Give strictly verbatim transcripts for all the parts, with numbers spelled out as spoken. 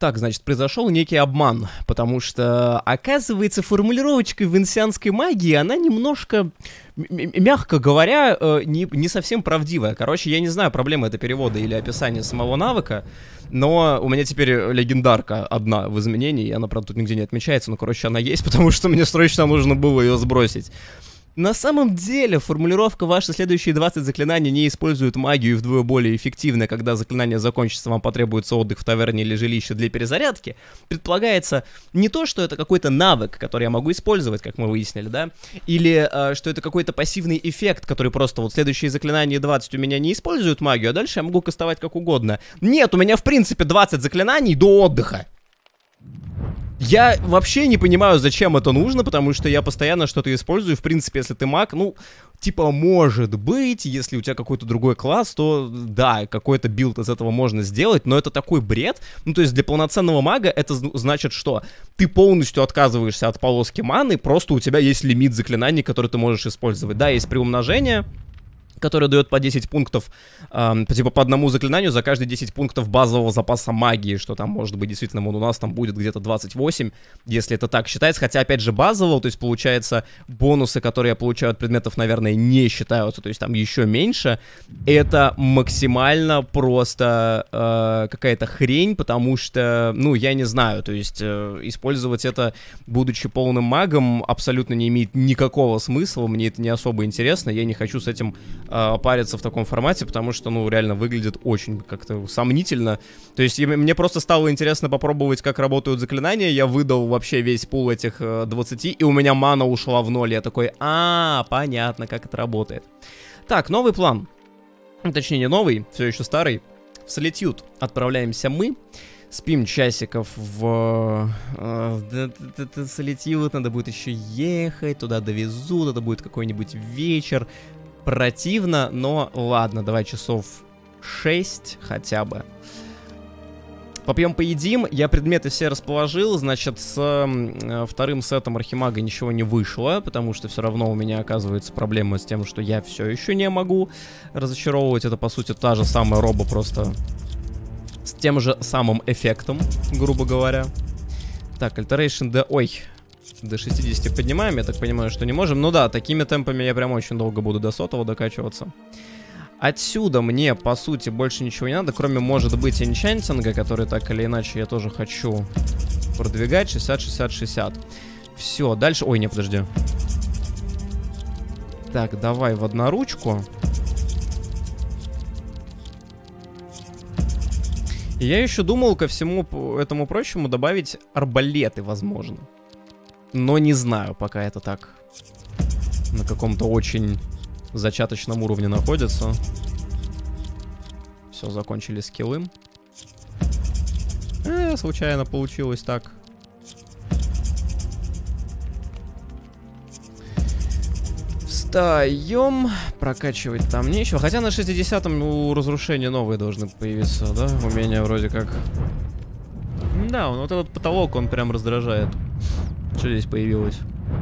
Так, значит, произошел некий обман, потому что, оказывается, формулировочка венсианской магии, она немножко, мягко говоря, не, не совсем правдивая. Короче, я не знаю, проблема это перевода или описания самого навыка, но у меня теперь легендарка одна в изменении, она, правда, тут нигде не отмечается, но, короче, она есть, потому что мне срочно нужно было ее сбросить. На самом деле, формулировка «ваши следующие двадцать заклинаний не используют магию и вдвое более эффективно, когда заклинание закончится, вам потребуется отдых в таверне или жилище для перезарядки», предполагается не то, что это какой-то навык, который я могу использовать, как мы выяснили, да, или э, что это какой-то пассивный эффект, который просто вот следующие заклинания двадцать у меня не используют магию, а дальше я могу кастовать как угодно. Нет, у меня в принципе двадцать заклинаний до отдыха. Я вообще не понимаю, зачем это нужно, потому что я постоянно что-то использую. В принципе, если ты маг, ну, типа, может быть, если у тебя какой-то другой класс, то да, какой-то билд из этого можно сделать, но это такой бред. Ну, то есть для полноценного мага это значит что? Ты полностью отказываешься от полоски маны, просто у тебя есть лимит заклинаний, которые ты можешь использовать. Да, есть приумножение, который дает по десять пунктов, э, типа по одному заклинанию за каждые десять пунктов базового запаса магии, что там может быть действительно, у нас там будет где-то двадцать восемь, если это так считается, хотя опять же базового, то есть получается бонусы, которые я получаю от предметов, наверное, не считаются, то есть там еще меньше, это максимально просто э, какая-то хрень, потому что, ну, я не знаю, то есть э, использовать это, будучи полным магом, абсолютно не имеет никакого смысла, мне это не особо интересно, я не хочу с этим париться в таком формате, потому что, ну, реально выглядит очень как-то сомнительно. То есть мне просто стало интересно попробовать, как работают заклинания. Я выдал вообще весь пул этих двадцати, и у меня мана ушла в ноль. Я такой, а, понятно, как это работает. Так, новый план. Точнее, не новый, все еще старый. В Солитьюд отправляемся мы. Спим часиков в Солитьюд, надо будет еще ехать, туда довезут, это будет какой-нибудь вечер. Противно, но ладно, давай часов шесть хотя бы. Попьем, поедим. Я предметы все расположил, значит, с э, вторым сетом Архимага ничего не вышло, потому что все равно у меня оказывается проблема с тем, что я все еще не могу разочаровывать. Это, по сути, та же самая роба, просто с тем же самым эффектом, грубо говоря. Так, Alteration D... Ой... До шестидесяти поднимаем, я так понимаю, что не можем. Ну да, такими темпами я прям очень долго буду до сотого докачиваться. Отсюда мне, по сути, больше ничего не надо, кроме, может быть, энчантинга, который так или иначе я тоже хочу продвигать. шестьдесят, шестьдесят, шестьдесят. Все, дальше... Ой, не, подожди. Так, давай в одноручку. И я еще думал ко всему этому прочему добавить арбалеты, возможно. Но не знаю, пока это так на каком-то очень зачаточном уровне находится. Все, закончили скиллы. Э, случайно получилось так. Встаем. Прокачивать там нечего. Хотя на шестидесятом у разрушения новые должны появиться, да? Умения вроде как. Да, вот этот потолок, он прям раздражает. Что здесь появилось?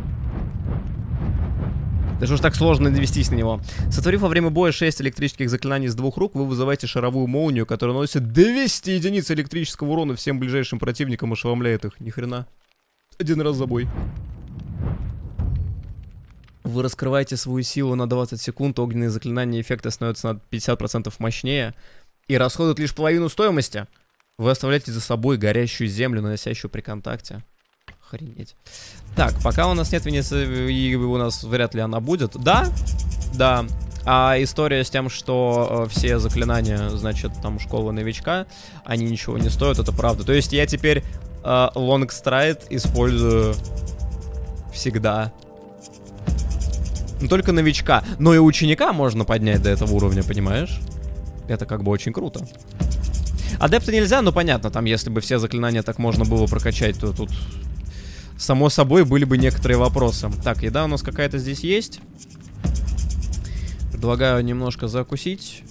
Да что ж так сложно навестись на него. Сотворив во время боя шесть электрических заклинаний с двух рук, вы вызываете шаровую молнию, которая наносит двести единиц электрического урона всем ближайшим противникам и ошеломляет их. Ни хрена. Один раз за бой. Вы раскрываете свою силу на двадцать секунд, огненные заклинания и эффекты становятся на пятьдесят процентов мощнее и расходуют лишь половину стоимости. Вы оставляете за собой горящую землю, наносящую при контакте. Охренеть. Так, пока у нас нет Венеции, и у нас вряд ли она будет. Да, да. А история с тем, что э, все заклинания, значит, там, школа новичка, они ничего не стоят, это правда. То есть я теперь э, Long Stride использую всегда. Не только новичка, но и ученика можно поднять до этого уровня, понимаешь? Это как бы очень круто. Адепта нельзя, но понятно, там, если бы все заклинания так можно было прокачать, то тут... Само собой, были бы некоторые вопросы. Так, еда у нас какая-то здесь есть. Предлагаю немножко закусить.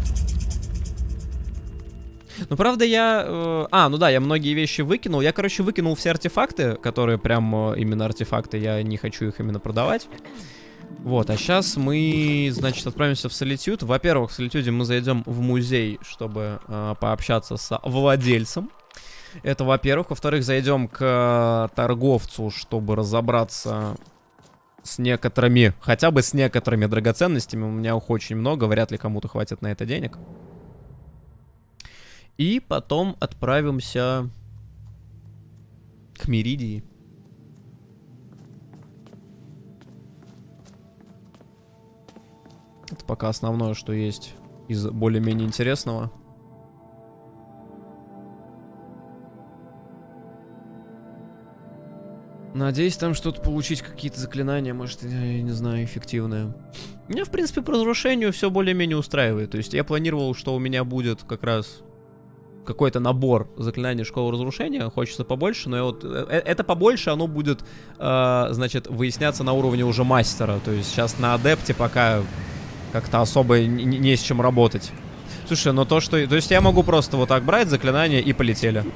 Ну, правда, я... Э, а, ну да, я многие вещи выкинул. Я, короче, выкинул все артефакты, которые прям э, именно артефакты. Я не хочу их именно продавать. Вот, а сейчас мы, значит, отправимся в Солитьюд. Во-первых, в Солитьюде мы зайдем в музей, чтобы э, пообщаться с владельцем. Это, во-первых. Во-вторых, зайдем к торговцу, чтобы разобраться с некоторыми, хотя бы с некоторыми драгоценностями. У меня их очень много, вряд ли кому-то хватит на это денег. И потом отправимся к Меридии. Это пока основное, что есть из более-менее интересного. Надеюсь, там что-то получить, какие-то заклинания, может, я не знаю, эффективные. Меня, в принципе, по разрушению все более-менее устраивает. То есть я планировал, что у меня будет как раз какой-то набор заклинаний школы разрушения. Хочется побольше, но вот это побольше, оно будет, э, значит, выясняться на уровне уже мастера. То есть сейчас на адепте пока как-то особо не, не с чем работать. Слушай, ну то, что... То есть я могу просто вот так брать заклинания и полетели.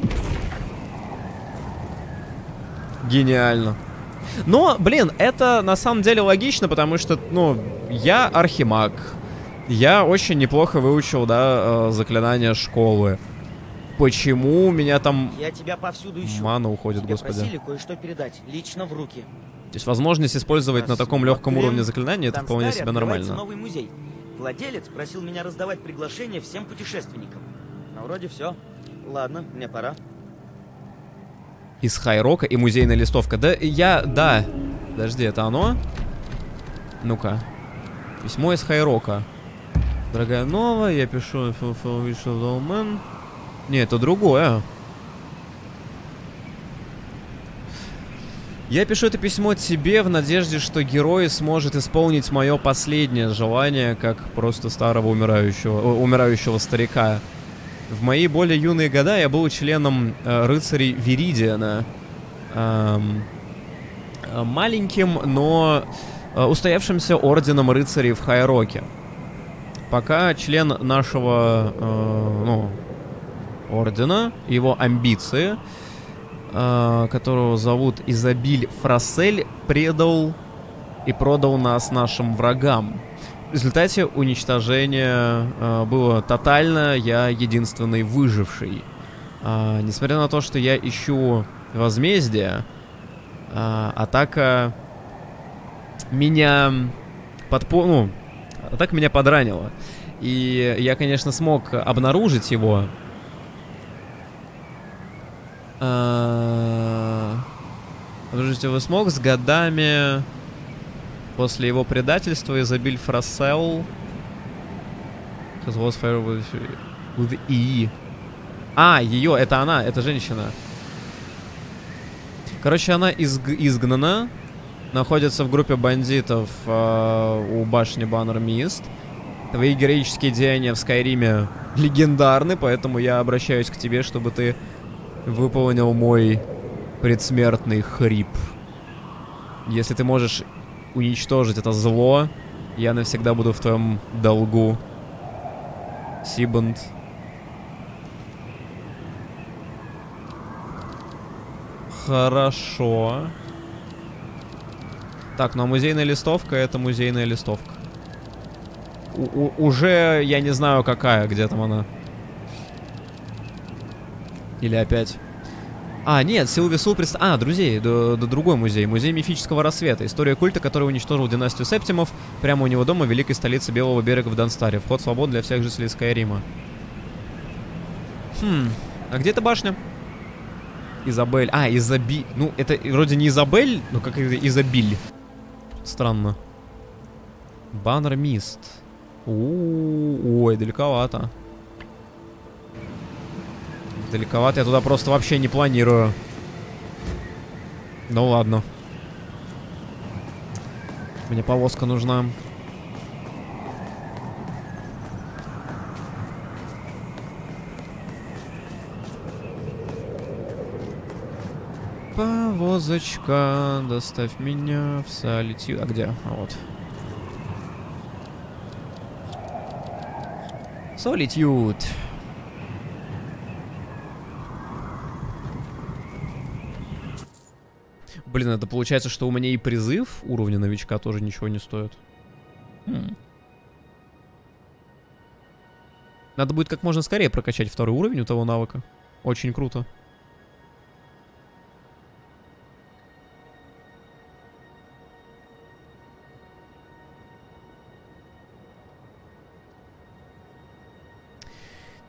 Гениально. Но, блин, это на самом деле логично, потому что, ну, я архимаг. Я очень неплохо выучил, да, заклинания школы. Почему у меня там... Я тебя повсюду ищу. Мана уходит, Тебя господи. просили кое-что передать, лично в руки. То есть возможность использовать на таком легком уровне заклинания, это вполне себе нормально. Новый музей. Владелец просил меня раздавать приглашения всем путешественникам. Ну, вроде все. Ладно, мне пора. Из Хайрока и музейная листовка. Да, я... Да. Подожди, это оно? Ну-ка. Письмо из Хайрока. Дорогая Нова, я пишу... Не, это другое. Я пишу это письмо тебе в надежде, что герой сможет исполнить мое последнее желание, как просто старого умирающего, умирающего старика. В мои более юные года я был членом э, рыцарей Виридиана. Эм, э, маленьким, но э, устоявшимся орденом рыцарей в Хайроке. Пока член нашего э, ну, ордена, его амбиции, э, которого зовут Изабиль Фрасель, предал и продал нас нашим врагам. В результате уничтожение э, было тотально, я единственный выживший. А, несмотря на то, что я ищу возмездие, а, атака меня подпо... ну, атака меня подранила. И я, конечно, смог обнаружить его. А... Обнаружить его смог с годами... После его предательства Изабиль Фрасель... with E. А, ее, это она, это женщина. Короче, она изг изгнана. Находится в группе бандитов э, у башни Баннер-Мист. Твои героические деяния в Скайриме легендарны, поэтому я обращаюсь к тебе, чтобы ты выполнил мой предсмертный хрип. Если ты можешь уничтожить это зло, я навсегда буду в твоем долгу. Сибанд. Хорошо. Так, ну а музейная листовка — это музейная листовка. У -у уже я не знаю, какая, где там она. Или опять. А, нет, Силвисул представ... А, друзей, да, да, другой музей. Музей мифического рассвета. История культа, который уничтожил династию Септимов прямо у него дома в великой столице Белого берега в Данстаре. Вход свободен для всех жителей Скайрима. Хм, а где эта башня? Изабель. А, Изабиль. Ну, это вроде не Изабель, но как это Изабиль. Странно. Баннер-Мист. Ой, далековато. Далековато, я туда просто вообще не планирую. Ну ладно. Мне повозка нужна. Повозочка, доставь меня в Солитью. А где? А вот. Солитюд. Блин, это получается, что у меня и призыв уровня новичка тоже ничего не стоит. Хм. Надо будет как можно скорее прокачать второй уровень у того навыка. Очень круто.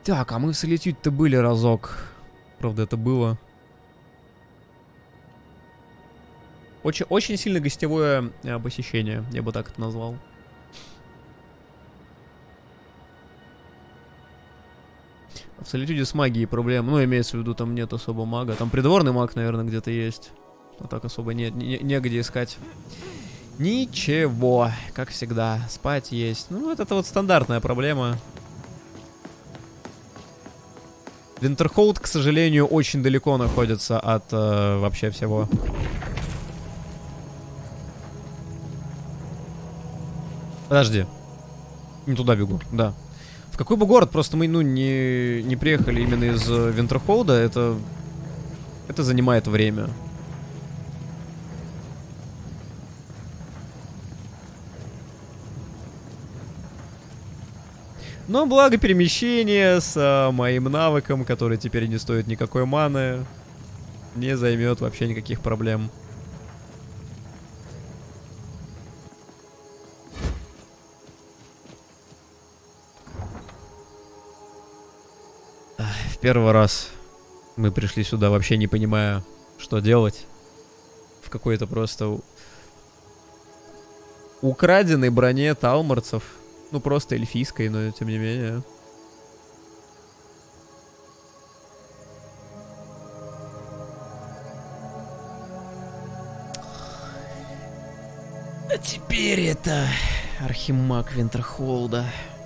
Так, а мы в Солitude-то были разок. Правда, это было. Очень, очень сильно гостевое э, посещение, я бы так это назвал. В Солitude с магией проблем. Ну, имеется в виду, там нет особо мага. Там придворный маг, наверное, где-то есть. А так особо нет, не, негде искать. Ничего, как всегда. Спать есть. Ну, вот это вот стандартная проблема. Винтерхолд, к сожалению, очень далеко находится от э, вообще всего. Подожди. Не туда бегу, да. В какой бы город просто мы, ну, не, не приехали именно из Винтерхолда, это... Это занимает время. Но благо перемещение с а, моим навыком, который теперь не стоит никакой маны, не займет вообще никаких проблем. В первый раз мы пришли сюда, вообще не понимая, что делать. В какой-то просто украденной броне талморцев. Ну, просто эльфийской, но тем не менее. А теперь это архимаг Винтерхолда.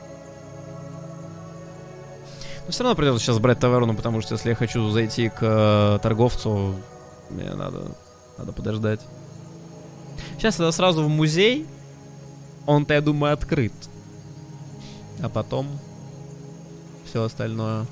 Но все равно придется сейчас брать таверну, потому что если я хочу зайти к э, торговцу, мне надо, надо подождать. Сейчас это сразу в музей. Он-то, я думаю, открыт. А потом все остальное.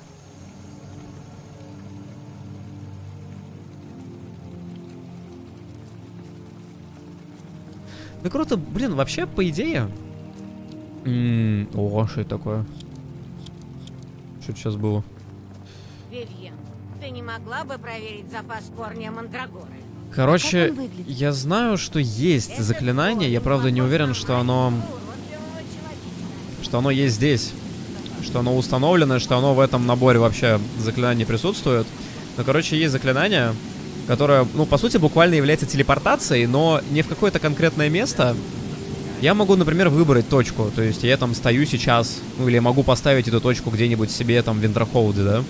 Да круто, блин, вообще, по идее... М-м, о, что это такое? Что это сейчас было? Вивьен, ты не могла бы проверить запас корня мандрагоры? Короче, я знаю, что есть заклинание, я правда не уверен, что оно... Что оно есть здесь. Что оно установлено, что оно в этом наборе вообще заклинаний присутствует. Но, короче, есть заклинание, которое, ну, по сути, буквально является телепортацией, но не в какое-то конкретное место. Я могу, например, выбрать точку. То есть я там стою сейчас, ну, или я могу поставить эту точку где-нибудь себе там в Винтерхолде, да?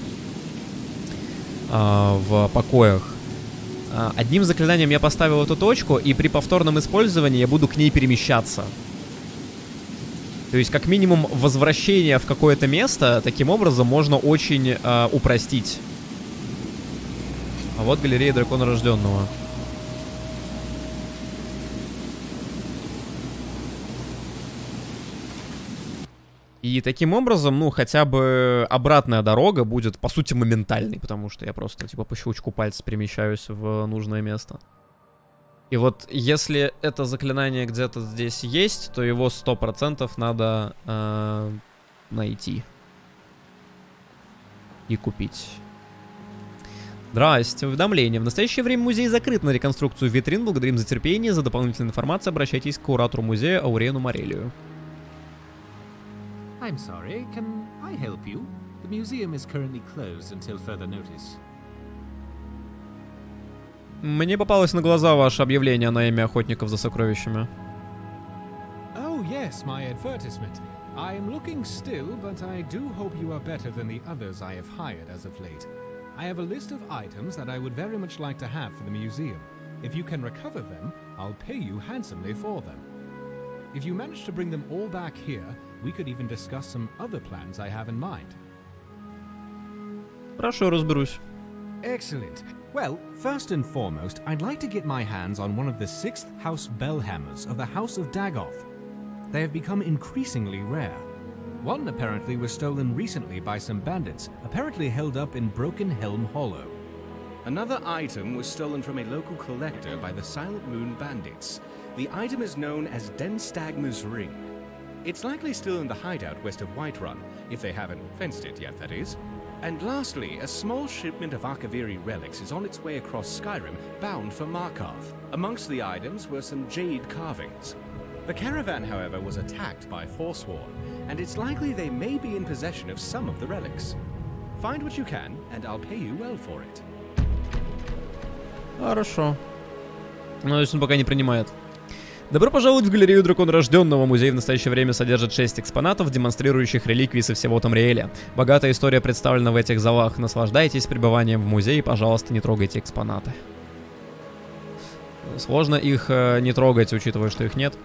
А, в покоях. А, одним заклинанием я поставил эту точку, и при повторном использовании я буду к ней перемещаться. То есть, как минимум, возвращение в какое-то место таким образом можно очень э, упростить. А вот галерея дракона рожденного. И таким образом, ну, хотя бы обратная дорога будет, по сути, моментальной, потому что я просто, типа, по щелчку пальца перемещаюсь в нужное место. И вот если это заклинание где-то здесь есть, то его сто процентов надо э, найти. И купить. Здрасте. Уведомление. В настоящее время музей закрыт на реконструкцию витрин. Благодарим за терпение. За дополнительную информацию обращайтесь к куратору музея Аурену Морелию. I'm sorry, can I help you? The museum is currently closed until further notice. Мне попалось на глаза ваше объявление на имя охотников за сокровищами. Oh yes, my advertisement. I am looking still, but I do hope you are better than the others I have hired as of late. I have a list of items that I would very much like to have for the museum. If you can recover them, I'll pay you handsomely for them. If you manage to bring them all back here, we could even discuss some other plans I have in mind. Хорошо, разберусь. Excellent. Well, first and foremost, I'd like to get my hands on one of the sixth House Bellhammers of the House of Dagoth. They have become increasingly rare. One apparently was stolen recently by some bandits, apparently held up in Broken Helm Hollow. Another item was stolen from a local collector by the Silent Moon bandits. The item is known as Denstagma's Ring. It's likely still in the hideout west of Whiterun, if they haven't fenced it yet, that is. And lastly, a small shipment of Arkaviri relics is on its way across Skyrim, bound for Markarth. Amongst the items were some jade carvings. The caravan, however, was attacked by Forsworn, and it's likely they may be in possession of some of the relics. Find what you can, and I'll pay you well for it. Хорошо. Ну, то есть он пока не принимает. Добро пожаловать в галерею Дракона Рожденного. Музей в настоящее время содержит шесть экспонатов, демонстрирующих реликвии со всего Тамриэля. Богатая история представлена в этих залах. Наслаждайтесь пребыванием в музее, пожалуйста, не трогайте экспонаты. Сложно их э, не трогать, учитывая, что их нет.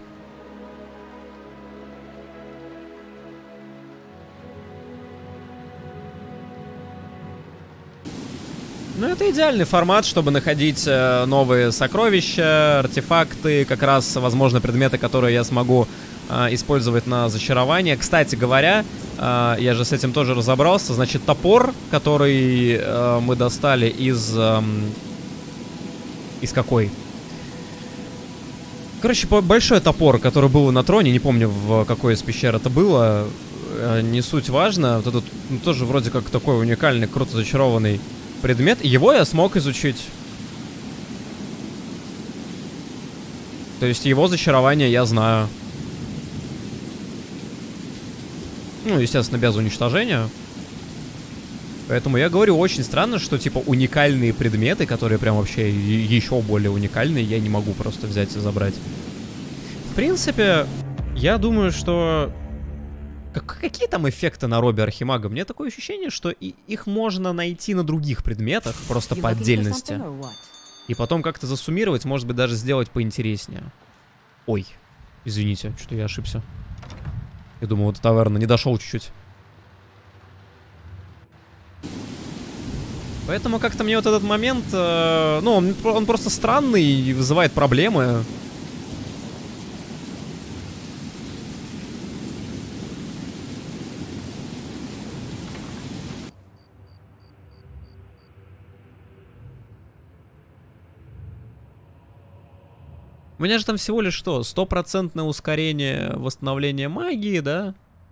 Ну, это идеальный формат, чтобы находить э, новые сокровища, артефакты, как раз, возможно, предметы, которые я смогу э, использовать на зачарование. Кстати говоря, э, я же с этим тоже разобрался. Значит, топор, который э, мы достали из... Э, из какой? Короче, большой топор, который был на троне, не помню, в какой из пещер это было, э, не суть важно. Вот этот ну, тоже вроде как такой уникальный, круто зачарованный предмет, его я смог изучить. То есть его зачарование я знаю. Ну, естественно, без уничтожения. Поэтому я говорю, очень странно, что типа уникальные предметы, которые прям вообще еще более уникальные, я не могу просто взять и забрать. В принципе, я думаю, что... Какие там эффекты на робе Архимага? Мне такое ощущение, что и их можно найти на других предметах, просто по отдельности. И потом как-то засуммировать, может быть, даже сделать поинтереснее. Ой, извините, что я ошибся. Я думал, вот таверна, не дошел чуть-чуть. Поэтому как-то мне вот этот момент, э, ну, он, он просто странный и вызывает проблемы. У меня же там всего лишь что? Стопроцентное ускорение восстановления магии, да?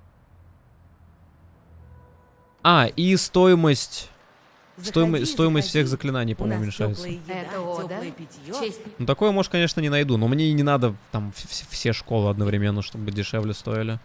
А, и стоимость... Стоимость, Заходи, стоимость заходи. всех заклинаний, У по-моему, нас уменьшается. теплая еда, Это Ода. теплое питье. Честь. Ну, такое, может, конечно, не найду, но мне и не надо там в- все школы одновременно, чтобы дешевле стоили.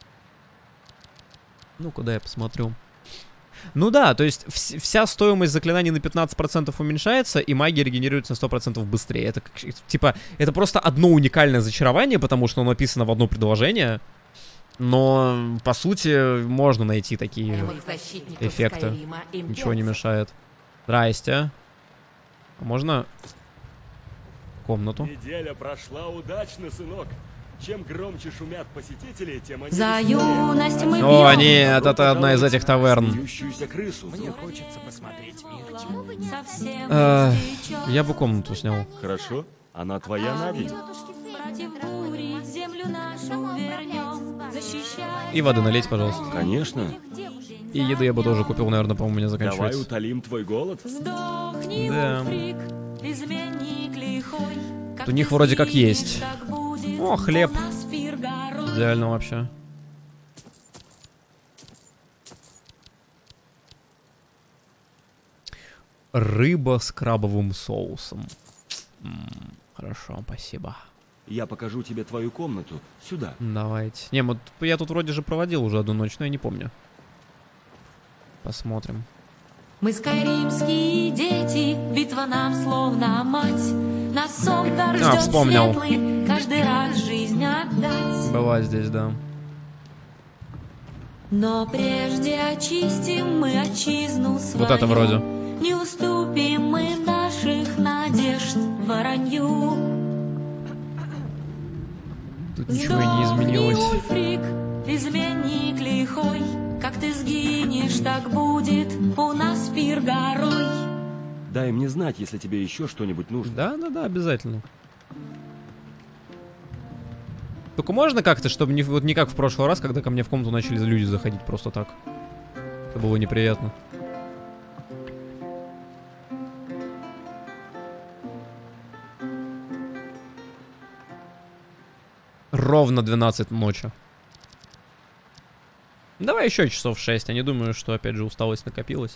Ну, куда я посмотрю? Ну да, то есть вс- вся стоимость заклинаний на пятнадцать процентов уменьшается, и магия регенерируется на сто процентов быстрее. Это как, типа, это просто одно уникальное зачарование, потому что оно написано в одно предложение. Но, по сути, можно найти такие Прямых защитников эффекты. Скайрима Ничего не имперцев. мешает. Здрасте. А можно комнату? Неделя прошла удачно, сынок. Чем громче шумят посетители, тем они... За веселее. юность мы О, бьем. нет, это одна из этих таверн. Смеющуюся крысу. хочется посмотреть мир. Совсем Э, встречёт. Я бы комнату снял. Хорошо, она твоя на день. Против бури землю нашу вернем. Защищай. И воды налейте, пожалуйста. Конечно. И еду я бы тоже купил, наверное, по-моему, у меня Давай заканчивается. утолим твой голод. Сдохни, Да. упрек, изменник лихой. Как У них ты вроде как сгинешь, есть. так будет О, хлеб. у нас пир горой. Идеально вообще. Рыба с крабовым соусом. М, хорошо, спасибо. Я покажу тебе твою комнату. Сюда. Давайте. Не, вот я тут вроде же проводил уже одну ночь, но я не помню. Посмотрим. Мы скайримские дети, битва нам словно мать. Нас сон А, ждет вспомнил. светлый, каждый раз жизнь отдать. Была здесь, да. Но прежде очистим мы отчизну свою. Вот это вроде. Не уступим мы наших надежд воронью. Тут ничего и не изменилось. Сдохни, Ульфрик, изменник лихой. Как ты сгинешь, так будет у нас пир горой. Дай мне знать, если тебе еще что-нибудь нужно. Да, да, да, обязательно. Только можно как-то, чтобы не, вот не как в прошлый раз, когда ко мне в комнату начали люди заходить просто так. Это было неприятно. Ровно двенадцать ночи. Давай еще часов шесть. Я не думаю, что опять же усталость накопилась.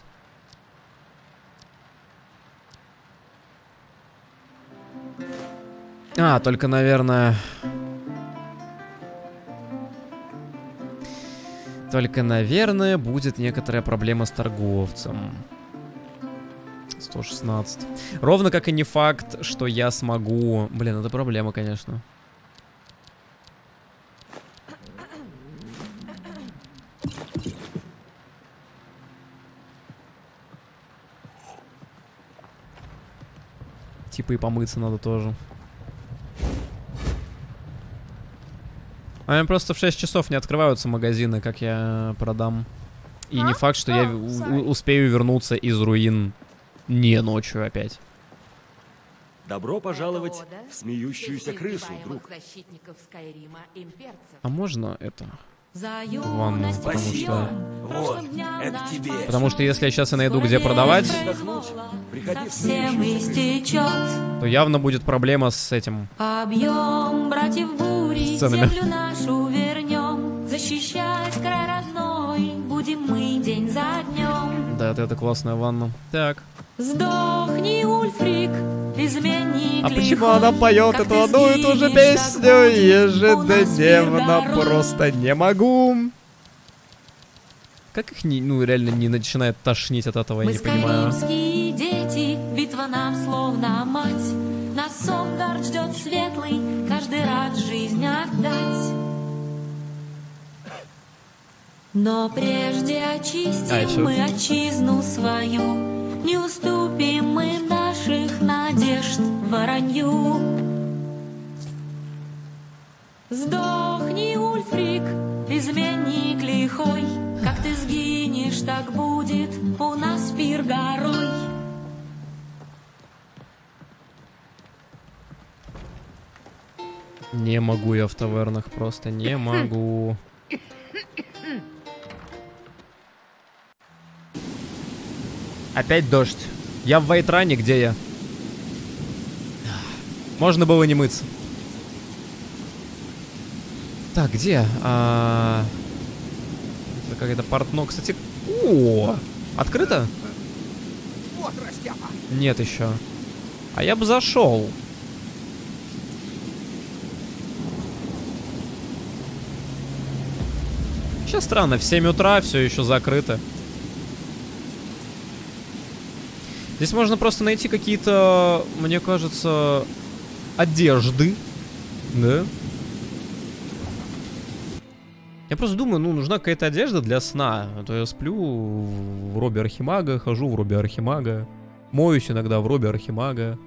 А, только, наверное... Только, наверное, будет некоторая проблема с торговцем. сто шестнадцать. Ровно как и не факт, что я смогу... Блин, это проблема, конечно. Типа и помыться надо тоже. А просто в шесть часов не открываются магазины, как я продам. И не факт, что я успею вернуться из руин не ночью опять. Добро пожаловать в смеющуюся крысу, друг. А можно это? За Ванну, юность потому что... Вот, это тебе. Потому что если я сейчас и найду, где продавать, Приходи в совсем истечет. то явно будет проблема с этим. Объем братьев бури, С ценами. землю нашу вернем. Защищать край родной будем мы день за днем. Да, это, это классная ванна. Так. Сдохни, Ульфрик, изменник А почему лихой, она поет как эту ты одну и ту же сгинешь, песню так будет ежедневно? у нас мир Просто не могу. Как их не, ну реально не начинает тошнить от этого, я Мы не понимаю. скайримские дети, битва нам словно мать. Нас Сонгард ждет светлый, каждый рад жизнь отдать. Но прежде очистим А, чё? мы отчизну свою, не уступим мы наших надежд воронью. Сдохни, Ульфрик, изменник лихой, как ты сгинешь, так будет у нас пир горой. Не могу я в тавернах, просто не могу. Опять дождь. Я в Вайтране, где я? Можно было не мыться. Так, где? А... Это какая-то портно, кстати. О, открыто? Нет еще. А я бы зашел. Сейчас странно, в семь утра все еще закрыто. Здесь можно просто найти какие-то, мне кажется, одежды. Да? Я просто думаю, ну, нужна какая-то одежда для сна. А то я сплю в робе Архимага, хожу в робе Архимага. Моюсь иногда в робе Архимага.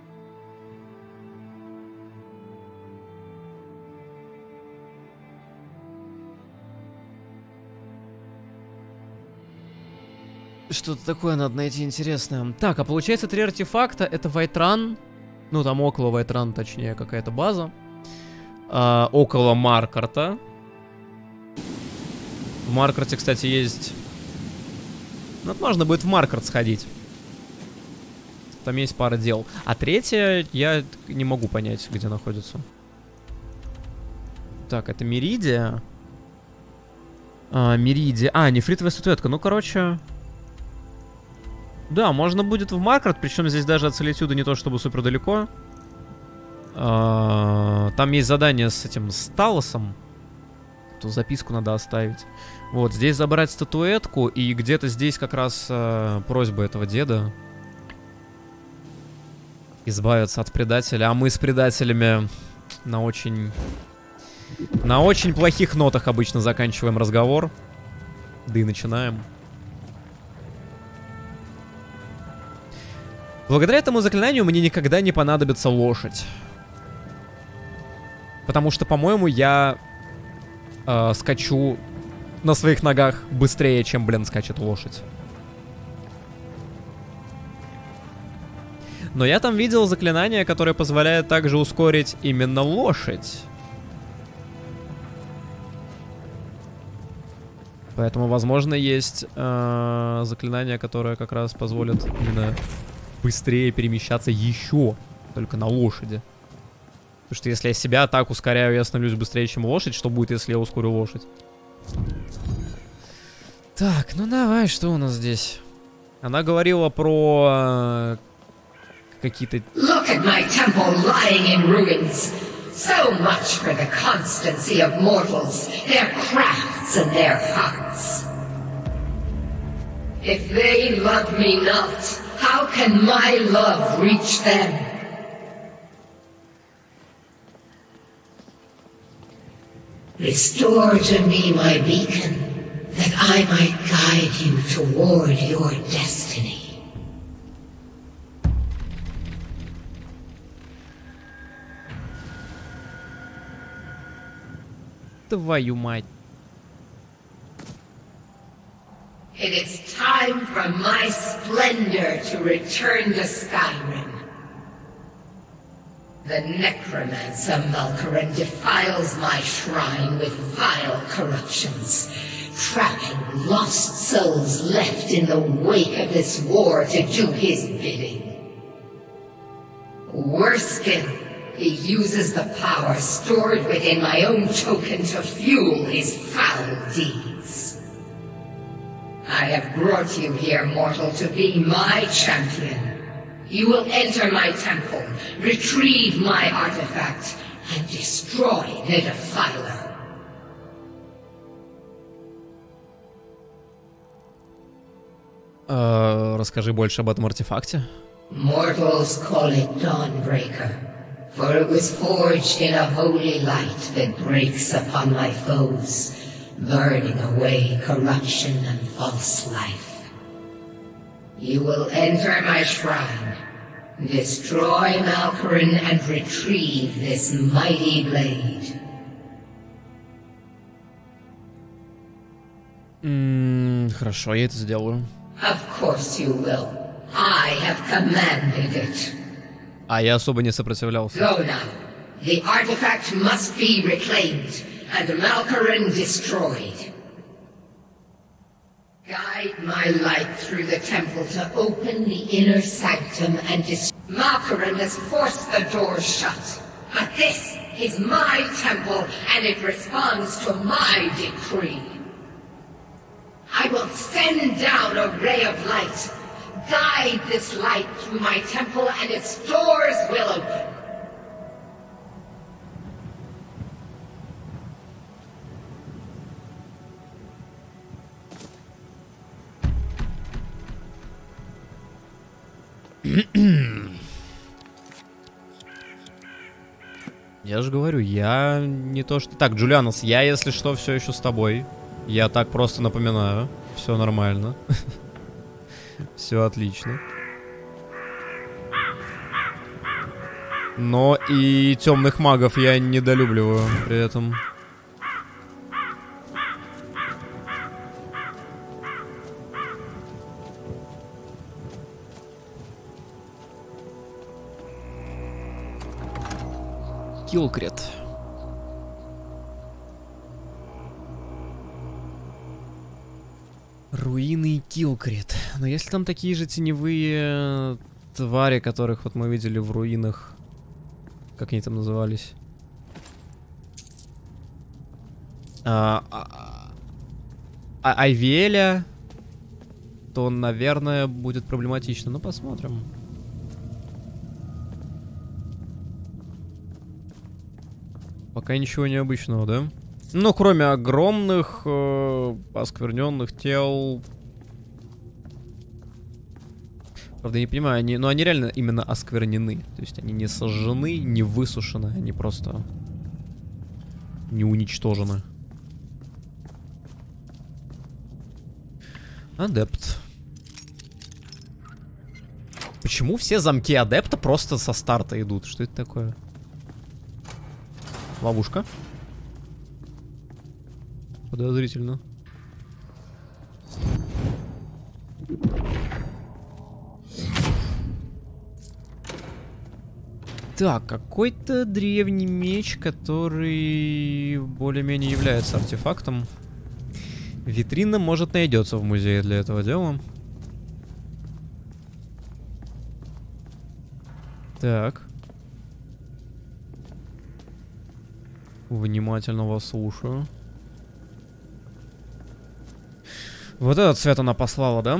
Что-то такое надо найти интересное. Так, а получается три артефакта. Это Вайтран. Ну, там около Вайтрана, точнее, какая-то база. А, около Маркарта. В Маркарте, кстати, есть... Ну, вот можно будет в Маркарт сходить. Там есть пара дел. А третье я не могу понять, где находится. Так, это Меридия. А, Меридия. А, нефритовая статуэтка. Ну, короче... Да, можно будет в Маркарт, причем здесь даже от Солитюда не то чтобы супер далеко. А, там есть задание с этим с Талосом. Ту записку надо оставить. Вот, здесь забрать статуэтку, и где-то здесь как раз а, просьба этого деда. Избавиться от предателя. А мы с предателями на очень... На очень плохих нотах обычно заканчиваем разговор. Да и начинаем. Благодаря этому заклинанию мне никогда не понадобится лошадь. Потому что, по-моему, я э, скачу на своих ногах быстрее, чем, блин, скачет лошадь. Но я там видел заклинание, которое позволяет также ускорить именно лошадь. Поэтому, возможно, есть э, заклинание, которое как раз позволит именно... быстрее перемещаться еще, только на лошади. Потому что если я себя так ускоряю, я становлюсь быстрее, чем лошадь. Что будет, если я ускорю лошадь? Так, ну давай, что у нас здесь? Она говорила про э, какие-то... Look at my temple lying in ruins. So much for the constancy of mortals, their craft artifacts in their hearts. If they love me not, how can my love reach them? Restore to me my beacon, that I might guide you toward your destiny. Твою мать. It is time for my splendor to return to Skyrim. The necromancer Malkaran defiles my shrine with vile corruptions, trapping lost souls left in the wake of this war to do his bidding. Worse still, he uses the power stored within my own token to fuel his foul deeds. I have brought you here, mortal, to be my champion. You will enter my temple, retrieve my artifact, and destroy the Defiler. Uh, расскажи больше об этом артефакте. Mortals call it Dawnbreaker, for it was forged in a holy light that breaks upon my foes, burning away corruption and false life. You will enter my shrine, destroy Malkaran and retrieve this mighty blade. Mm, хорошо, я это сделаю. Of course you will. I have commanded it. А я особо не сопротивлялся. Go now. The artifact must be reclaimed, and Malkaran destroyed. Guide my light through the temple to open the inner sanctum and dis- Malkaran has forced the doors shut. But this is my temple, and it responds to my decree. I will send down a ray of light. Guide this light through my temple, and its doors will open. Я же говорю, я не то что... Так, Джулианос, я, если что, все еще с тобой. Я так просто напоминаю. Все нормально. Все отлично. Но и темных магов я недолюбливаю при этом. Килкрет. Руины Килкрет. Но если там такие же теневые твари, которых вот мы видели в руинах, как они там назывались? А, а, а, Айвеля, то, наверное, будет проблематично. Ну, посмотрим. Пока ничего необычного, да? Ну, кроме огромных э, оскверненных тел. Правда, я не понимаю, они, но они реально именно осквернены. То есть они не сожжены, не высушены, они просто не уничтожены. Адепт. Почему все замки адепта просто со старта идут? Что это такое? Ловушка. Подозрительно. Так, какой-то древний меч, который более-менее является артефактом. Витрина, может, найдется в музее для этого дела. Так. Внимательно вас слушаю. Вот этот цвет она послала, да?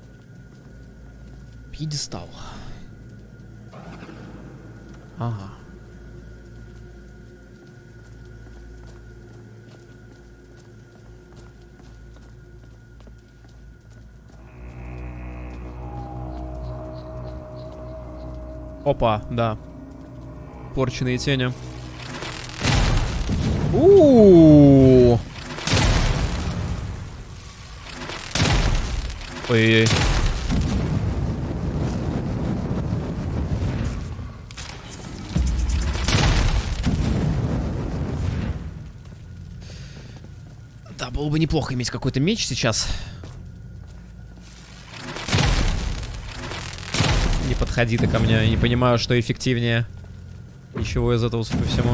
Пьедестал. Ага. Опа, да. Порченные тени. У-у-у. Ой-ой-ой. Да, было бы неплохо иметь какой-то меч сейчас. Не подходи ты ко мне, я не понимаю, что эффективнее. Ничего из этого, судя по всему.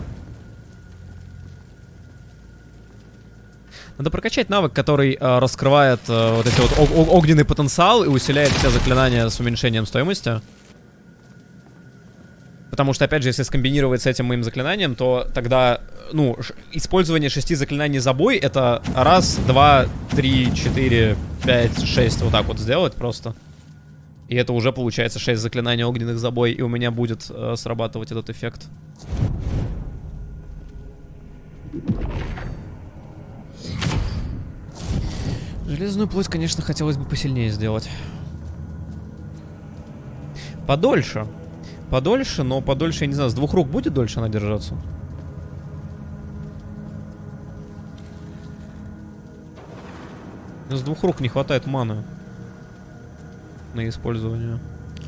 Надо прокачать навык, который э, раскрывает э, вот эти вот огненный потенциал и усиляет все заклинания с уменьшением стоимости. Потому что, опять же, если скомбинировать с этим моим заклинанием, то тогда, ну, использование шести заклинаний за бой — это раз, два, три, четыре, пять, шесть, вот так вот сделать просто. И это уже получается шесть заклинаний огненных за бой, и у меня будет э, срабатывать этот эффект. Железную плоть, конечно, хотелось бы посильнее сделать. Подольше. Подольше, но подольше, я не знаю, с двух рук будет дольше она держаться? С двух рук не хватает маны на использование.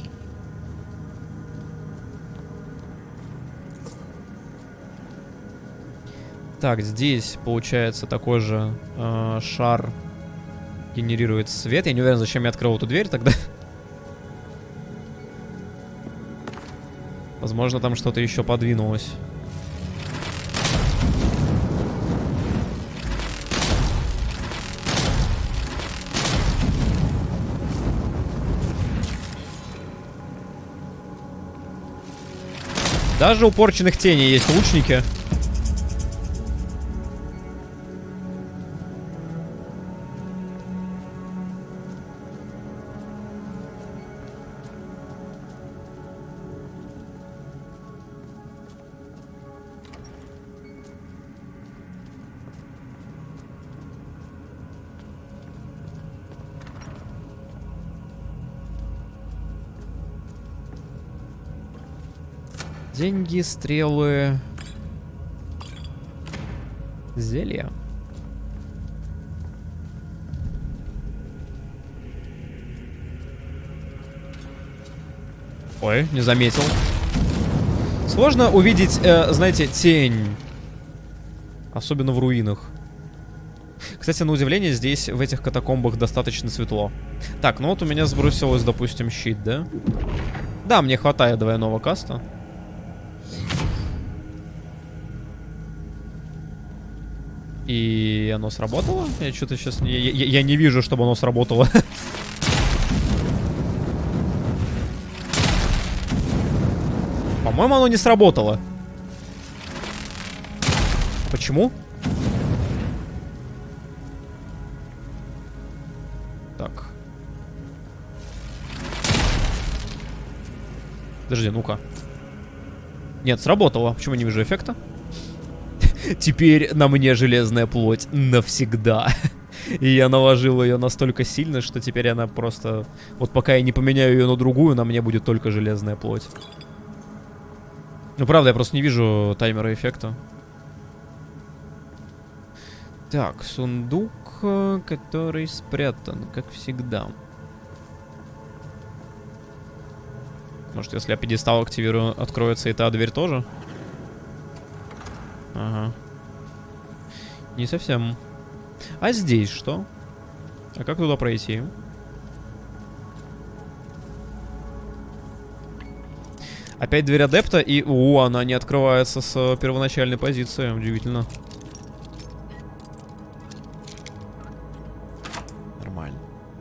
Так, здесь получается такой же э, шар генерирует свет. Я не уверен, зачем я открыл эту дверь тогда. Возможно, там что-то еще подвинулось. Даже у порченных теней есть лучники. Деньги, стрелы, зелья. Ой, не заметил. Сложно увидеть, э, знаете, тень. Особенно в руинах. Кстати, на удивление, здесь, в этих катакомбах, достаточно светло. Так, ну вот у меня сбросилось, допустим, щит, да? Да, мне хватает двойного каста. И оно сработало? Я что-то сейчас... Я, я, я не вижу, чтобы оно сработало. По-моему, оно не сработало. Почему? Так. Подожди, ну-ка. Нет, сработало. Почему я не вижу эффекта? Теперь на мне железная плоть навсегда. И я наложил ее настолько сильно, что теперь она просто... Вот пока я не поменяю ее на другую, на мне будет только железная плоть. Ну, правда, я просто не вижу таймера эффекта. Так, сундук, который спрятан, как всегда. Может, если я пьедестал активирую, откроется и та дверь тоже? Ага. Не совсем. А здесь что? А как туда пройти? Опять дверь адепта, и... О, она не открывается с первоначальной позиции. Удивительно. Нормально.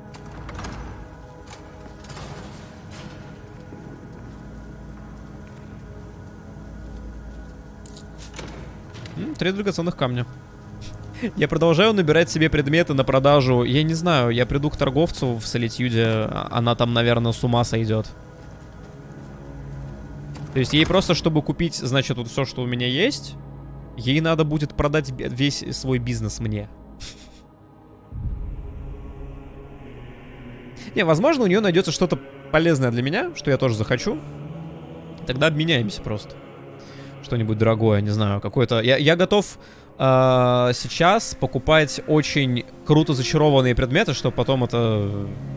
М, три драгоценных камня. Я продолжаю набирать себе предметы на продажу. Я не знаю, я приду к торговцу в Солитюде. Она там, наверное, с ума сойдет. То есть ей просто, чтобы купить, значит, вот все, что у меня есть, ей надо будет продать весь свой бизнес мне. Не, возможно, у нее найдется что-то полезное для меня, что я тоже захочу. Тогда обменяемся просто. Что-нибудь дорогое, не знаю, какой-то... Я, я готов э, сейчас покупать очень круто зачарованные предметы, чтобы потом это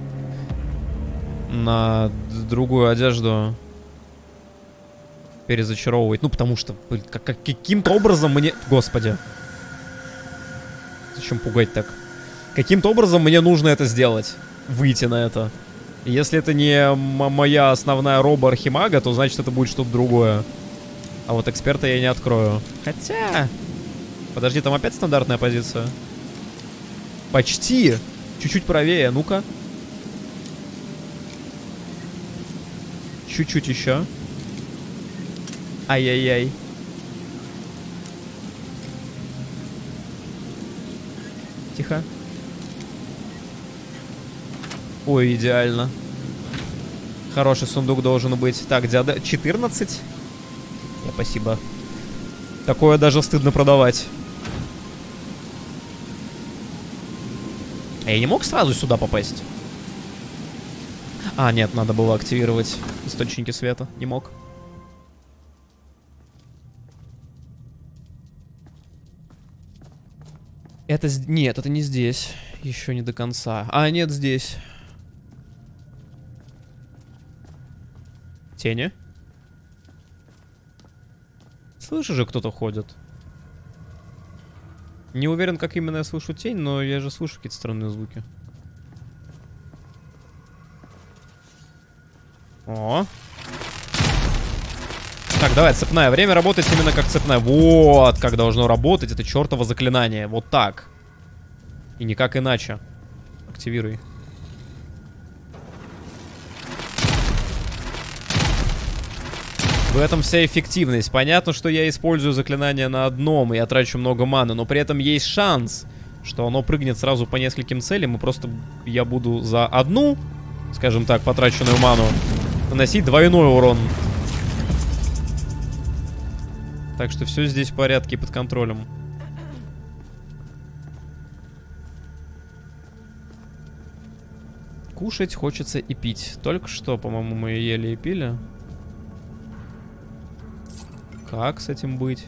на другую одежду перезачаровывать. Ну, потому что блин, как, как, каким-то образом мне... Господи. Зачем пугать так? Каким-то образом мне нужно это сделать. Выйти на это. И если это не моя основная роба архимага, то значит это будет что-то другое. А вот эксперта я не открою. Хотя... Подожди, там опять стандартная позиция? Почти. Чуть-чуть правее, ну-ка. Чуть-чуть еще. Ай-яй-яй. Тихо. Ой, идеально. Хороший сундук должен быть. Так, диадем... четырнадцать. Я, спасибо. Такое даже стыдно продавать. А я не мог сразу сюда попасть? А, нет, надо было активировать источники света. Не мог. Это... Нет, это не здесь. Еще не до конца. А, нет, здесь. Тени. Слышу же, кто-то ходит. Не уверен, как именно я слышу тень, но я же слышу какие-то странные звуки. О. Так, давай, цепная. Время работать именно как цепная. Вот как должно работать это чертово заклинание. Вот так. И никак иначе. Активируй. В этом вся эффективность. Понятно, что я использую заклинание на одном, и я трачу много маны, но при этом есть шанс, что оно прыгнет сразу по нескольким целям, и просто я буду за одну, скажем так, потраченную ману наносить двойной урон. Так что все здесь в порядке и под контролем. Кушать хочется и пить. Только что, по-моему, мы ели и пили. Как с этим быть?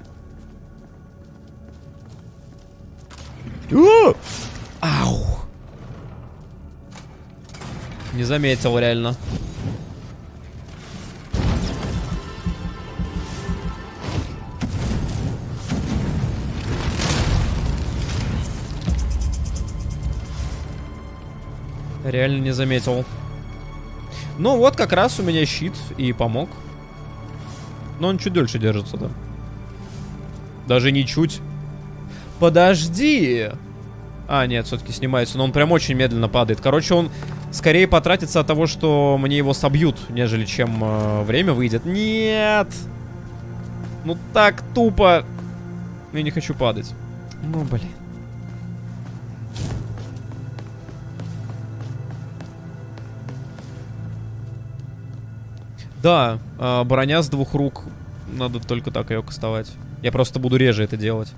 О! Ау! Не заметил, реально. Реально не заметил. Ну вот как раз у меня щит и помог. Но он чуть дольше держится, да. Даже не чуть. Подожди. А, нет, все-таки снимается. Но он прям очень медленно падает. Короче, он скорее потратится от того, что мне его собьют, нежели чем э, время выйдет. Нет. Ну так тупо. Я не хочу падать. Ну, блин. Да, э, броня с двух рук. Надо только так ее кастовать. Я просто буду реже это делать.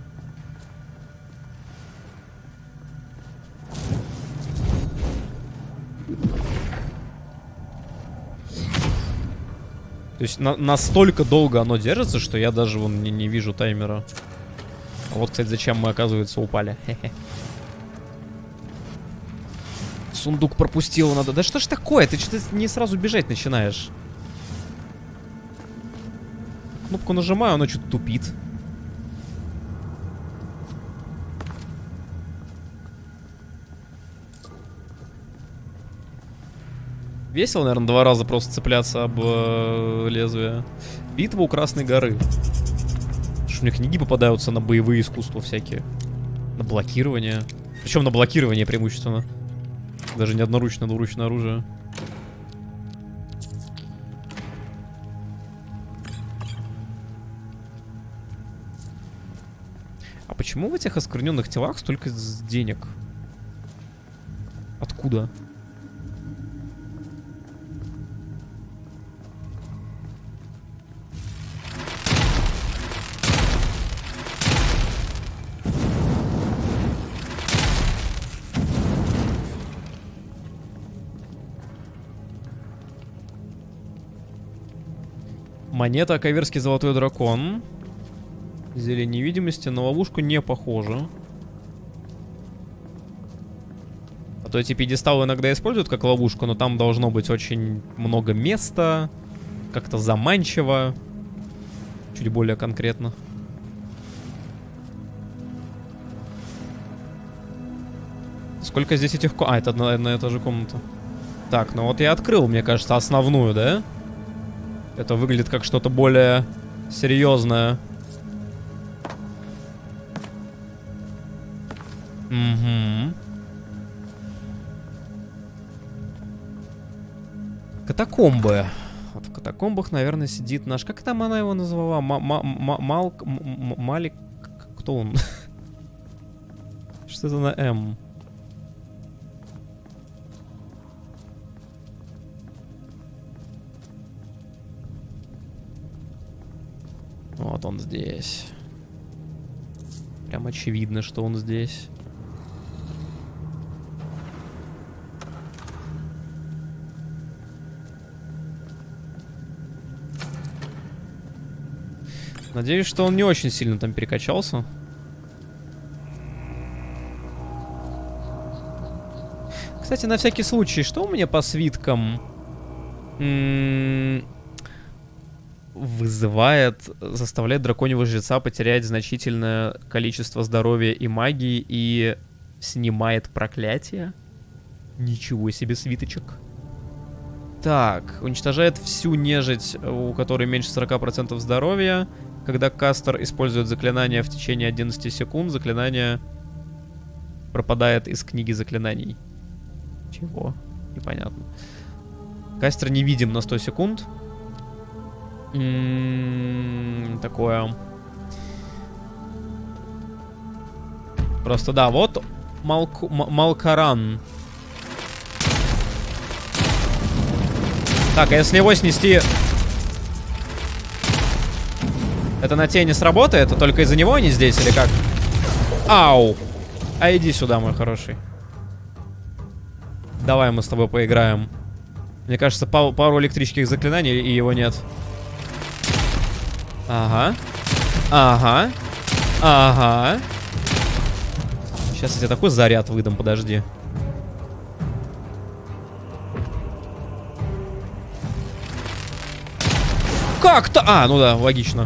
То есть на настолько долго оно держится, что я даже вон не, не вижу таймера. А вот, кстати, зачем мы, оказывается, упали. Сундук пропустил, надо... Да что ж такое? Ты что-то не сразу бежать начинаешь. Кнопку нажимаю, оно что-то тупит. Весело, наверное, два раза просто цепляться об э, лезвие. Битва у Красной горы. Что у меня книги попадаются на боевые искусства всякие. На блокирование. Причем на блокирование преимущественно. Даже не одноручное, двуручное оружие. А почему в этих оскверненных телах столько денег? Откуда? Монета, Каверский золотой дракон. Зелень невидимости, на ловушку не похоже. А то эти пьедесталы иногда используют как ловушку, но там должно быть очень много места. Как-то заманчиво. Чуть более конкретно. Сколько здесь этих комнат? А, это одна, одна и та же комната. Так, ну вот я открыл, мне кажется, основную, да? Это выглядит как что-то более серьезное. Угу. Катакомбы. Вот в катакомбах, наверное, сидит наш... Как там она его назвала? Малк... Малик... Кто он? Что это на М? Вот он здесь. Прям очевидно, что он здесь. Надеюсь, что он не очень сильно там перекачался. Кстати, на всякий случай, что у меня по свиткам? М-м- вызывает, заставляет драконьего жреца потерять значительное количество здоровья и магии и снимает проклятие. Ничего себе свиточек. Так, уничтожает всю нежить, у которой меньше сорока процентов здоровья. Когда кастер использует заклинание в течение одиннадцати секунд, заклинание пропадает из книги заклинаний. Чего? Непонятно. Кастер невидим на сто секунд. М-м-м, такое. Просто да, вот Малку, Малкаран. Так, а если его снести... Это на тени сработает? А только из-за него они здесь или как? Ау! А иди сюда, мой хороший. Давай мы с тобой поиграем. Мне кажется, пару, пару электрических заклинаний, и его нет. Ага. Ага. Ага. Сейчас я тебе такой заряд выдам, подожди. Как-то... А, ну да, логично.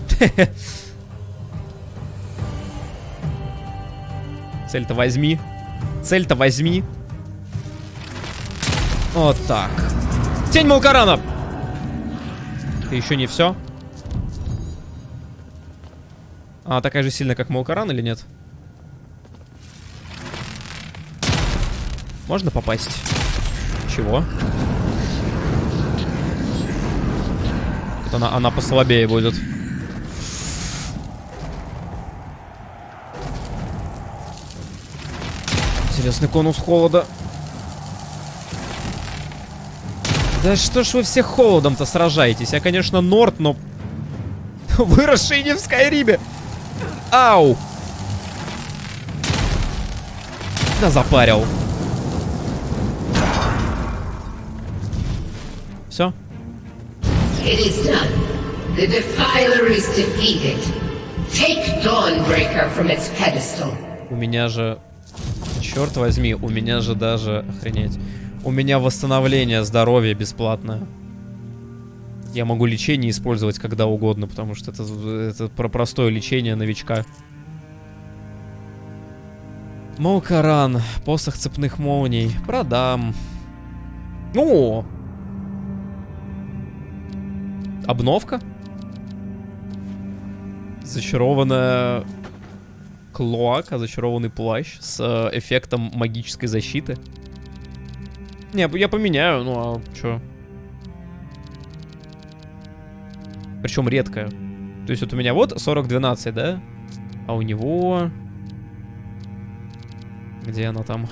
Цель-то возьми. Цель-то возьми. Вот так. Тень Малкарана! Ты еще не все? А, такая же сильная, как Малкаран, или нет? Можно попасть? Чего? Она, она послабее будет. Интересный конус холода. Да что ж вы все холодом-то сражаетесь? Я, конечно, Норд, но... Выросший не в Скайриме. Ау! Да запарил. Все? It is done. The Defiler is defeated. Take Dawnbreaker from its pedestal. У меня же... Черт возьми, у меня же даже... Охренеть. У меня восстановление здоровья бесплатное. Я могу лечение использовать когда угодно, потому что это, это про простое лечение новичка. Малкаран. Посох цепных молний. Продам. Ну! Обновка. Зачарованная клоака, зачарованный плащ с э, эффектом магической защиты. Не, я поменяю, ну а чё? Причем редкая. То есть вот у меня вот сорок двенадцать, да? А у него... Где она там?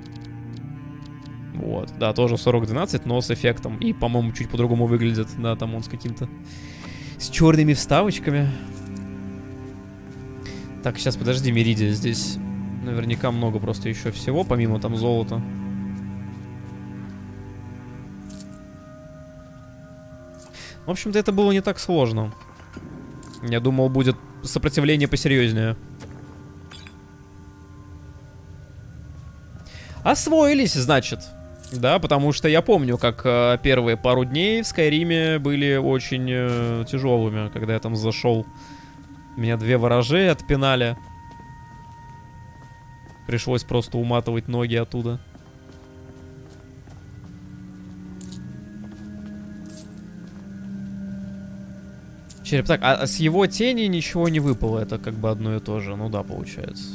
Вот, да, тоже сорок двенадцать, но с эффектом. И, по-моему, чуть по-другому выглядит. Да, там он с каким-то... С черными вставочками. Так, сейчас, подожди, Меридия. Здесь наверняка много просто еще всего, помимо там золота. В общем-то, это было не так сложно. Я думал, будет сопротивление посерьезнее. Освоились, значит. Да, потому что я помню, как э, первые пару дней в Скайриме были очень э, тяжелыми, когда я там зашел. Меня две ворожей отпинали. Пришлось просто уматывать ноги оттуда. Череп, так, а, а с его тени ничего не выпало, это как бы одно и то же. Ну да, получается.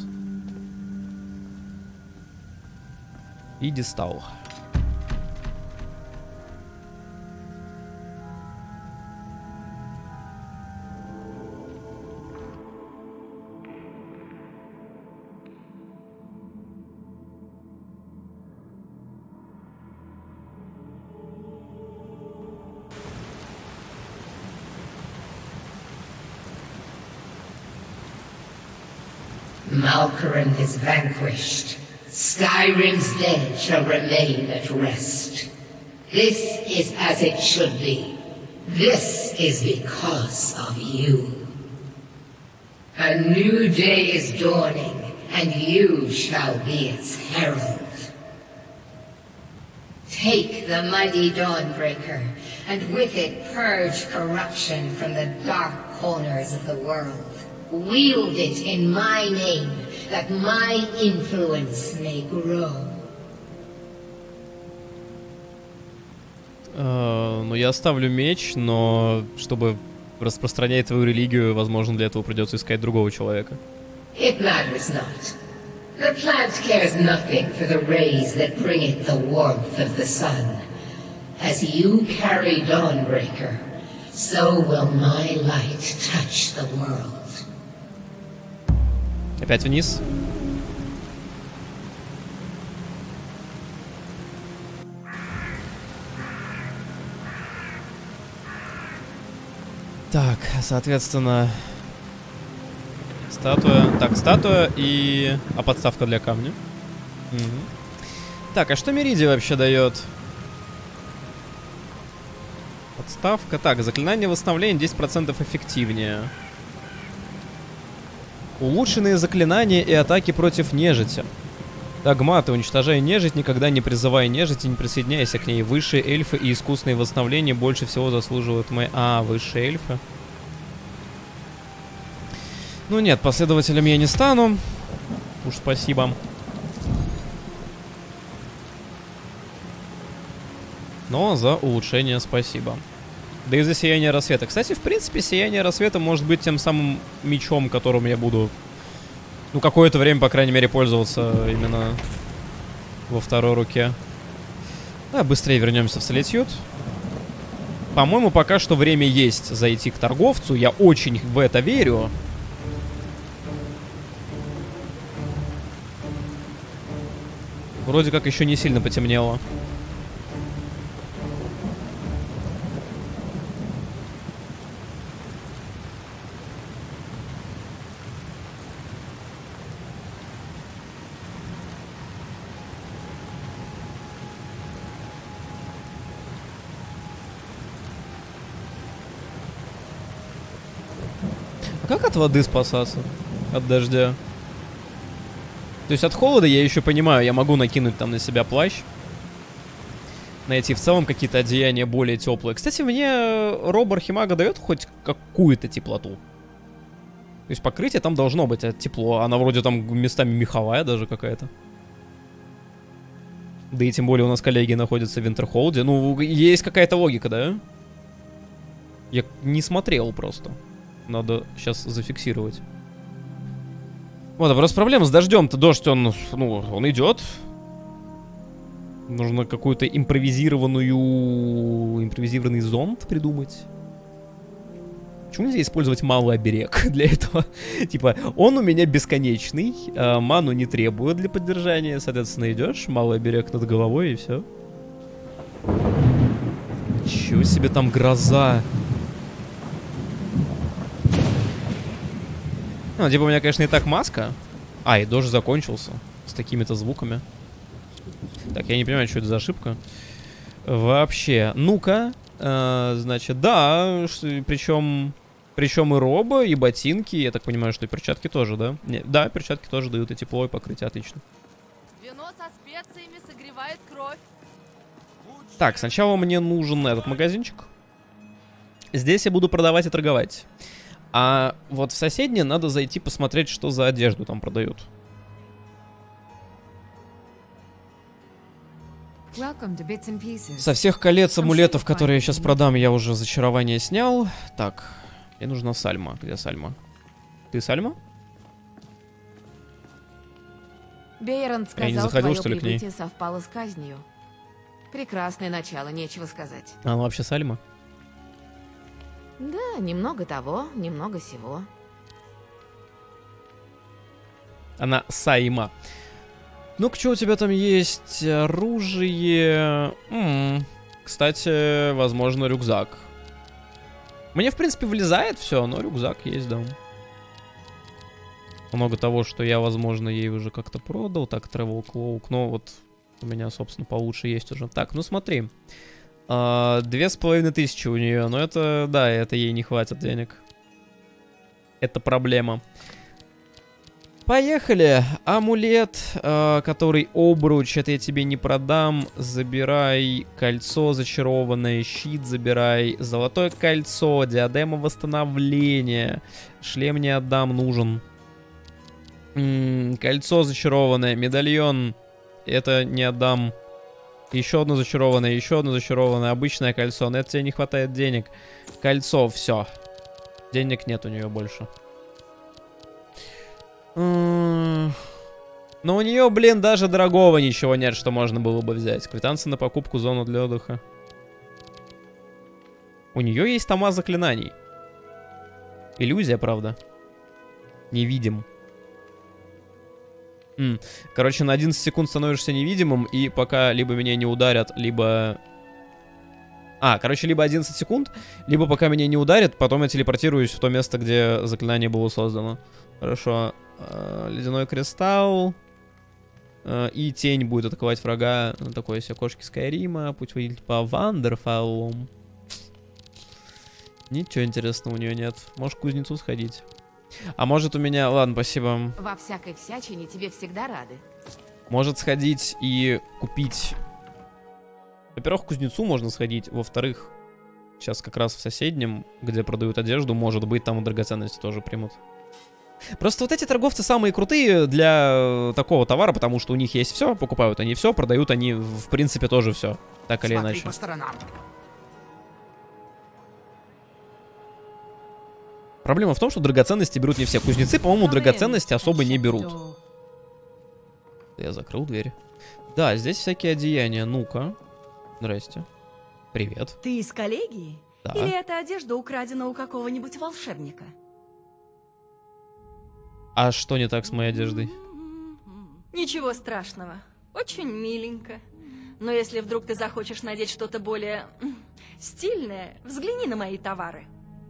И дистал. Malkoran is vanquished. Skyrim's dead shall remain at rest. This is as it should be. This is because of you. A new day is dawning, and you shall be its herald. Take the mighty Dawnbreaker, and with it purge corruption from the dark corners of the world. Wield it in my name, that my influence may grow. Uh, ну, я оставлю меч, но чтобы распространять твою религию, возможно, для этого придется искать другого человека. It matters not. The plant cares nothing for the rays that bring it the warmth of the sun. As you carry Dawnbreaker, so will my light touch the world. Опять вниз. Так, соответственно, статуя. Так, статуя и... А подставка для камня. Угу. Так, а что Меридия вообще дает? Подставка. Так, заклинание восстановления десять процентов эффективнее. Улучшенные заклинания и атаки против нежити. Догматы. Уничтожая нежить, никогда не призывая нежить и не присоединяйся к ней. Высшие эльфы и искусственные восстановления больше всего заслуживают мои... А, высшие эльфы. Ну нет, последователем я не стану. Уж спасибо. Но за улучшение спасибо. Да и за сияние рассвета. Кстати, в принципе, сияние рассвета может быть тем самым мечом, которым я буду, ну, какое-то время, по крайней мере, пользоваться именно во второй руке. Да, быстрее вернемся в Солитьюд. По-моему, пока что время есть зайти к торговцу. Я очень в это верю. Вроде как еще не сильно потемнело. Как от воды спасаться? От дождя? То есть от холода я еще понимаю, я могу накинуть там на себя плащ. Найти в целом какие-то одеяния более теплые. Кстати, мне роб Архимага дает хоть какую-то теплоту. То есть покрытие там должно быть тепло. Она вроде там местами меховая даже какая-то. Да и тем более у нас коллеги находятся в Винтерхолде. Ну, есть какая-то логика, да? Я не смотрел просто. Надо сейчас зафиксировать. Вот, а просто проблема с дождем-то. Дождь, он, ну, он идет. Нужно какую-то импровизированную... Импровизированный зонт придумать. Почему нельзя использовать малый оберег для этого? Типа, он у меня бесконечный, а ману не требует для поддержания. Соответственно, идешь, малый оберег над головой и все. Ничего себе там гроза. Ну, типа, у меня, конечно, и так маска. А, и дождь закончился. С такими-то звуками. Так, я не понимаю, что это за ошибка. Вообще. Ну-ка. А, значит, да, причем, причем и роба, и ботинки, я так понимаю, что и перчатки тоже, да? Не, да, перчатки тоже дают и тепло, и покрытие, отлично. Вино со специями согревает кровь. Так, сначала мне нужен этот магазинчик. Здесь я буду продавать и торговать. А вот в соседнее надо зайти посмотреть, что за одежду там продают. Со всех колец амулетов, которые я сейчас продам, я уже зачарование снял. Так, мне нужна Сальма. Где Сальма? Ты Сальма? Бейрон сказал, я не заходил, что ли, к ней? Совпало с казнью. Прекрасное начало, нечего сказать. А она вообще Сальма? Да, немного того, немного сего. Она Сайма. Ну-ка, что у тебя там есть? Оружие. М-м. Кстати, возможно, рюкзак. Мне, в принципе, влезает все, но рюкзак есть, да. Много того, что я, возможно, ей уже как-то продал. Так, Travel Cloak. Но вот у меня, собственно, получше есть уже. Так, ну смотри. А, две с половиной тысячи у нее. Но это, да, это ей не хватит денег. Это проблема. Поехали. Амулет, э, который обруч, это я тебе не продам. Забирай кольцо зачарованное, щит забирай. Золотое кольцо, диадема восстановления. Шлем не отдам, нужен. М-м, кольцо зачарованное, медальон. Это не отдам. Еще одно зачарованное, еще одно зачарованное. Обычное кольцо, но это тебе не хватает денег. Кольцо, все. Денег нет у нее больше. Но у нее, блин, даже дорогого ничего нет, что можно было бы взять. Квитанция на покупку, зону для отдыха. У нее есть тома заклинаний. Иллюзия, правда. Не видим. М. Короче, на одиннадцать секунд становишься невидимым, и пока либо меня не ударят, либо... А, короче, либо одиннадцать секунд, либо пока меня не ударят, потом я телепортируюсь в то место, где заклинание было создано. Хорошо. Ледяной кристалл. И тень будет атаковать врага. Такое себе кошки Скайрима. Путь выйдет по Вандерфаллу. Ничего интересного у нее нет. Можешь к кузнецу сходить. А может у меня... Ладно, спасибо. Во всякой всячине тебе всегда рады. Может сходить и купить... Во-первых, к кузнецу можно сходить. Во-вторых, сейчас как раз в соседнем, где продают одежду, может быть, там и драгоценности тоже примут. Просто вот эти торговцы самые крутые для такого товара, потому что у них есть все, покупают они все, продают они, в принципе, тоже все, так или иначе. По сторонам. Проблема в том, что драгоценности берут не все. Кузнецы, по-моему, драгоценности особо не берут. Я закрыл дверь. Да, здесь всякие одеяния. Ну-ка. Здрасте. Привет. Ты из коллегии? Да. Или эта одежда украдена у какого-нибудь волшебника? А что не так с моей одеждой? Ничего страшного. Очень миленько. Но если вдруг ты захочешь надеть что-то более стильное, взгляни на мои товары.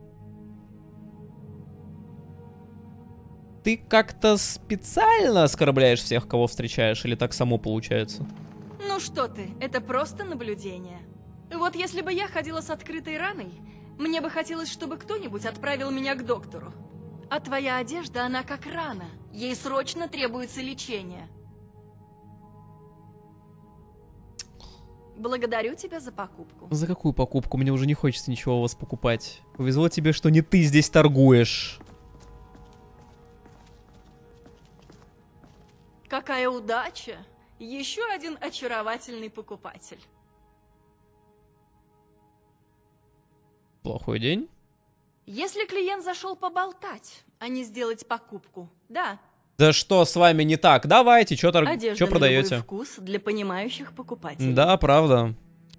Ты как-то специально оскорбляешь всех, кого встречаешь, или так само получается? Ну что ты, это просто наблюдение. Вот если бы я ходила с открытой раной, мне бы хотелось, чтобы кто-нибудь отправил меня к доктору. А твоя одежда, она как рана. Ей срочно требуется лечение. Благодарю тебя за покупку. За какую покупку? Мне уже не хочется ничего у вас покупать. Повезло тебе, что не ты здесь торгуешь. Какая удача! Еще один очаровательный покупатель. Плохой день? Если клиент зашел поболтать, а не сделать покупку, да. Да что с вами не так? Давайте, что торг... Одежда на продаете? любой вкус для понимающих покупателей. Да, правда.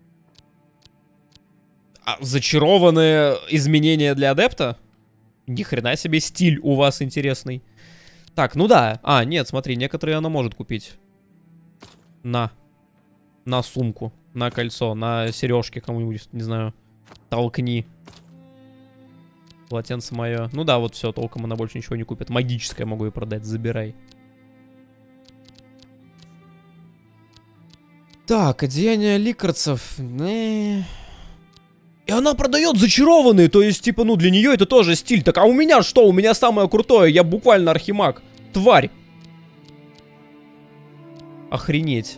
А зачарованные изменения для адепта? Ни хрена себе стиль у вас интересный. Так, ну да. А, нет, смотри, некоторые она может купить. На. На сумку, на кольцо, на сережки кому-нибудь, не знаю. Толкни. Полотенце мое. Ну да, вот все, толком она больше ничего не купит. Магическое могу и продать, забирай. Так, одеяние ликарцев. И она продает зачарованные, то есть, типа, ну, для нее это тоже стиль. Так, а у меня что? У меня самое крутое, я буквально архимаг. Тварь. Охренеть.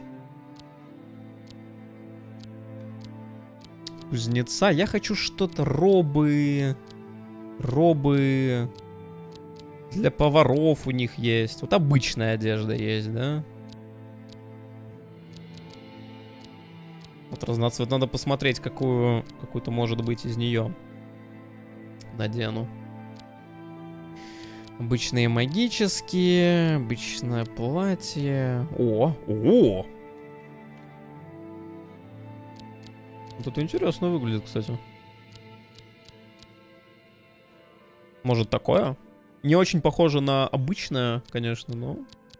Кузнеца. Я хочу что-то робы. Робы. Для поваров у них есть. Вот обычная одежда есть, да? Вот разноцвет. Надо посмотреть, какую какую-то может быть из нее. Надену. Обычные магические. Обычное платье. О! О! Вот это интересно выглядит, кстати. Может, такое? Не очень похоже на обычное, конечно, но...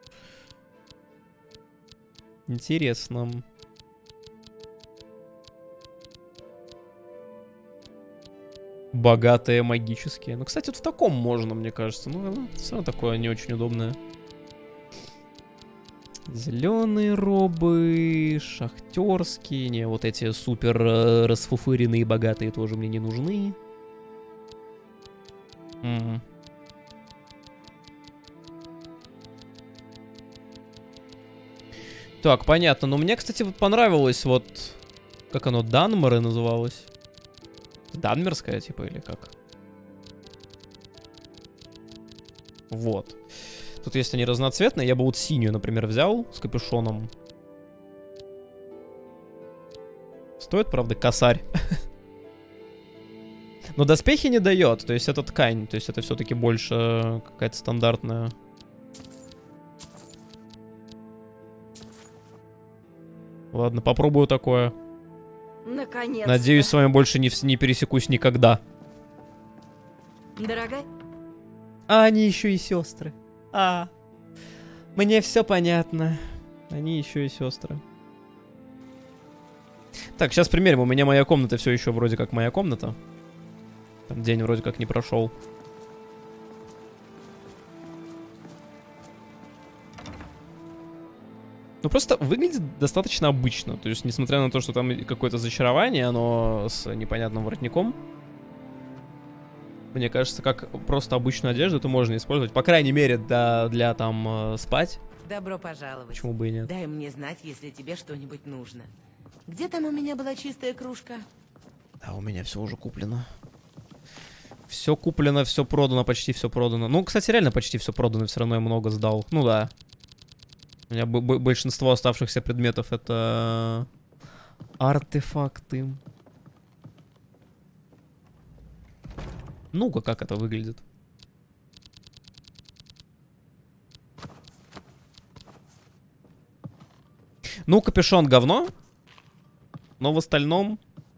Интересно. Богатые магические. Ну, кстати, вот в таком можно, мне кажется. Ну, все такое не очень удобное. Зеленые робы, шахтерские. Не, вот эти супер э, расфуфыренные богатые тоже мне не нужны. М-м. Так, понятно. Но мне, кстати, вот понравилось вот... Как оно, Данмары называлось? Данмерская, типа, или как? Вот. Тут, если они разноцветные, я бы вот синюю, например, взял с капюшоном. Стоит, правда, косарь. Но доспехи не дает, то есть это ткань, то есть это все-таки больше какая-то стандартная. Ладно, попробую такое. Наконец-то. Надеюсь, с вами больше не, не пересекусь никогда. Дорогая? А они еще и сестры. А, мне все понятно. Они еще и сестры. Так, сейчас примерим. У меня моя комната все еще вроде как моя комната. Там день вроде как не прошел. Ну, просто выглядит достаточно обычно. То есть, несмотря на то, что там какое-то зачарование, оно с непонятным воротником. Мне кажется, как просто обычную одежду это можно использовать. По крайней мере, для, для там, спать. Добро пожаловать. Почему бы и нет? Дай мне знать, если тебе что-нибудь нужно. Где там у меня была чистая кружка? Да, у меня все уже куплено. Все куплено, все продано, почти все продано. Ну, кстати, реально почти все продано, все равно я много сдал. Ну да. У меня большинство оставшихся предметов это артефакты. Ну-ка, как это выглядит. Ну, капюшон говно. Но в остальном...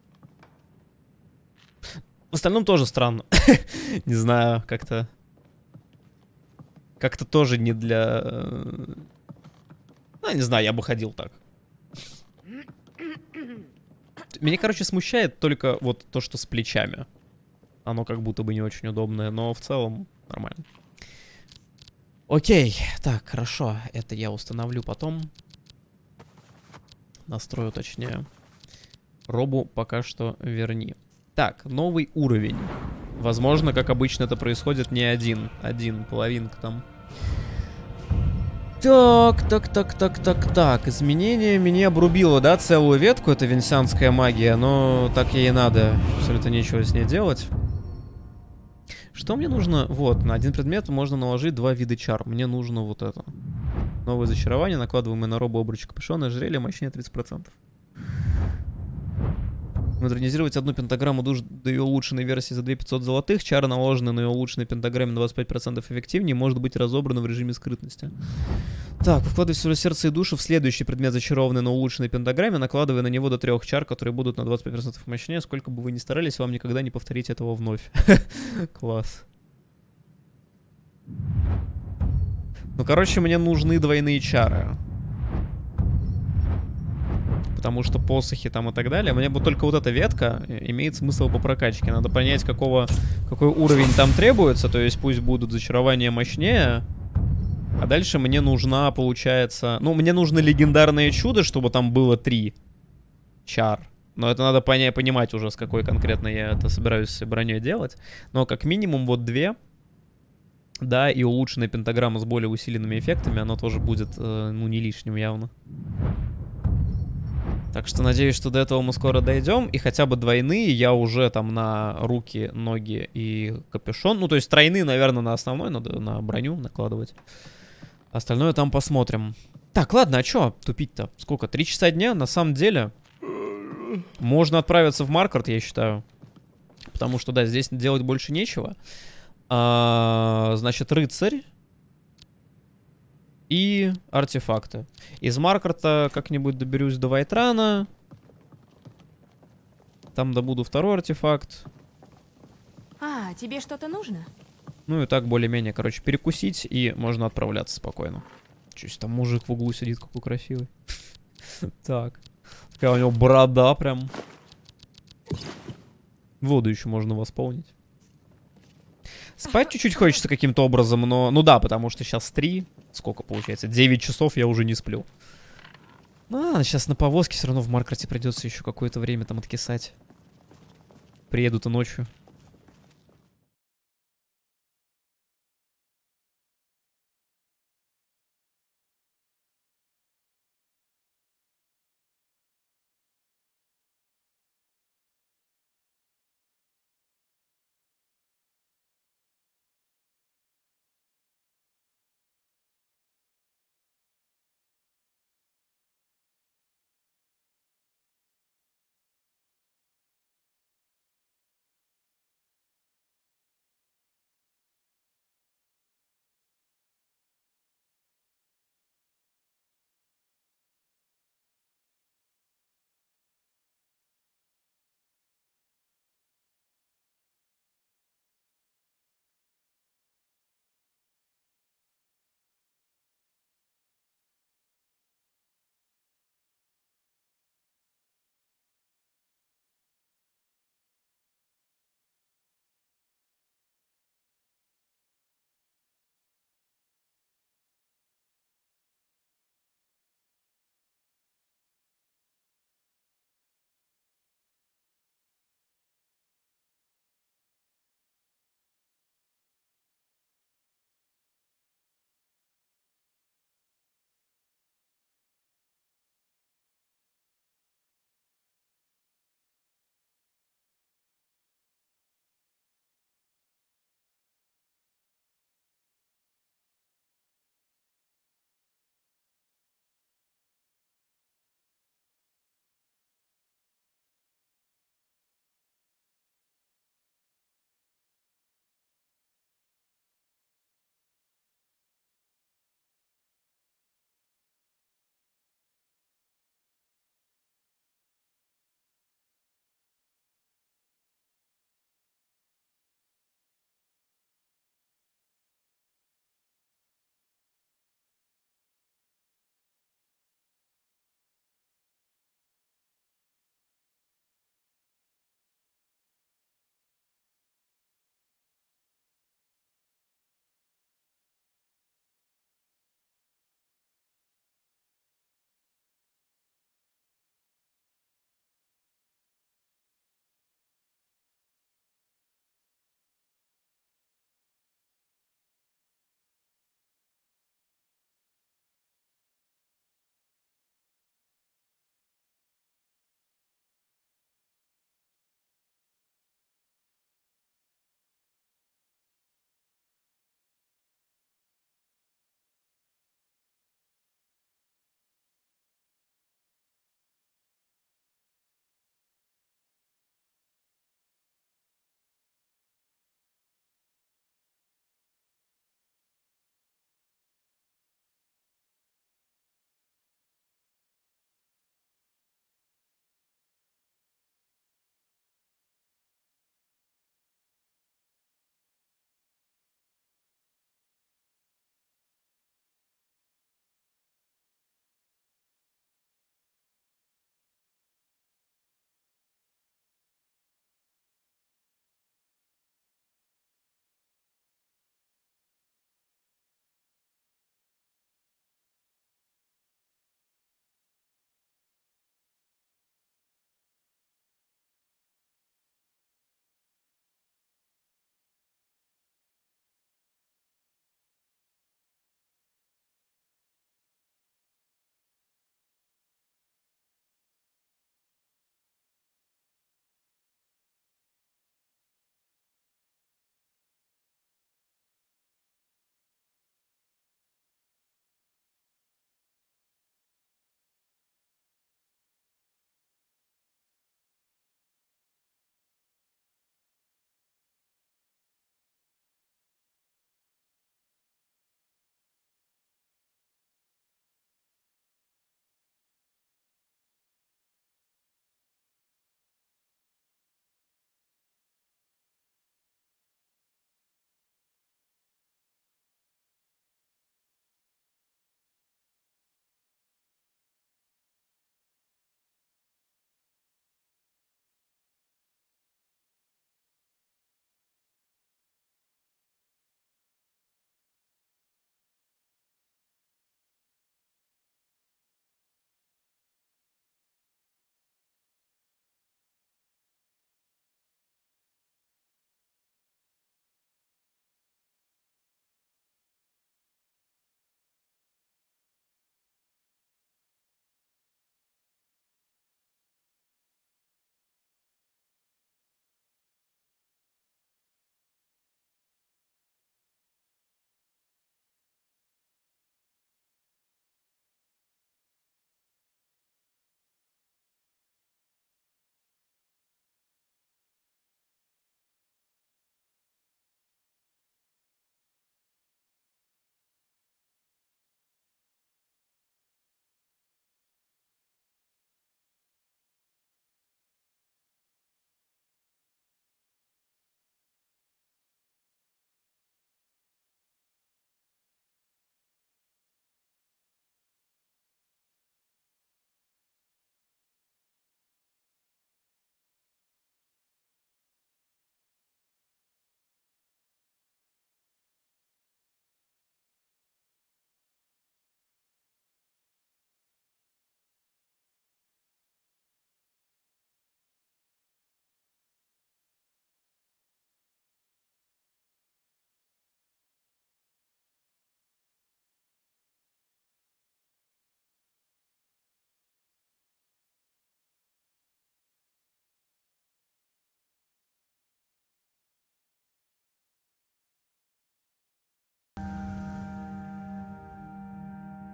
В остальном тоже странно. Не знаю, как-то... Как-то тоже не для... Ну, не знаю, я бы ходил так. Меня, короче, смущает только вот то, что с плечами. Оно как будто бы не очень удобное, но в целом нормально. Окей, так, хорошо. Это я установлю потом. Настрою точнее. Робу пока что верни. Так, новый уровень. Возможно, как обычно это происходит, не один. Один, половинка там. Так, так, так, так, так, так. Изменение меня обрубило, да, целую ветку. Это венсианская магия, но так ей и надо. Абсолютно нечего с ней делать. Что мне нужно? Вот, на один предмет можно наложить два вида чар. Мне нужно вот это. Новое зачарование. Накладываем на робу, обруч, капюшон, ожерелье, мощнее тридцать процентов. Модернизировать одну пентаграмму душ до ее улучшенной версии за две тысячи пятьсот золотых. Чары, наложенные на ее улучшенной пентаграмме на двадцать пять процентов эффективнее, может быть разобрано в режиме скрытности. Так, вкладывай свое сердце и душу в следующий предмет, зачарованный на улучшенной пентаграмме, накладывая на него до трех чар, которые будут на двадцать пять процентов мощнее. Сколько бы вы ни старались, вам никогда не повторить этого вновь. Класс. Ну, короче, мне нужны двойные чары. Потому что посохи там и так далее. Мне бы только вот эта ветка имеет смысл по прокачке. Надо понять, какого, какой уровень там требуется. То есть пусть будут зачарования мощнее. А дальше мне нужна, получается... Ну, мне нужно легендарное чудо, чтобы там было три чар. Но это надо поня- понимать уже, с какой конкретно я это собираюсь броней делать. Но как минимум вот две. Да, и улучшенная пентаграмма с более усиленными эффектами, она тоже будет, э, ну, не лишним явно. Так что надеюсь, что до этого мы скоро дойдем. И хотя бы двойные я уже там на руки, ноги и капюшон. Ну, то есть тройные, наверное, на основной, надо на броню накладывать. Остальное там посмотрим. Так, ладно, а чё тупить-то? Сколько? Три часа дня? На самом деле... Можно отправиться в Маркарт, я считаю. Потому что, да, здесь делать больше нечего. А, значит, рыцарь. И артефакты. Из Маркарта как-нибудь доберусь до Вайтрана. Там добуду второй артефакт. А, тебе что-то нужно? Ну и так более-менее, короче, перекусить. И можно отправляться спокойно. Чуть там мужик в углу сидит, какой красивый. Так. Такая у него борода прям. Воду еще можно восполнить. Спать чуть-чуть хочется каким-то образом, но... Ну да, потому что сейчас три. Сколько получается? девять часов я уже не сплю. Ну ладно, сейчас на повозке все равно в Маркарте придется еще какое-то время там откисать. Приеду-то ночью.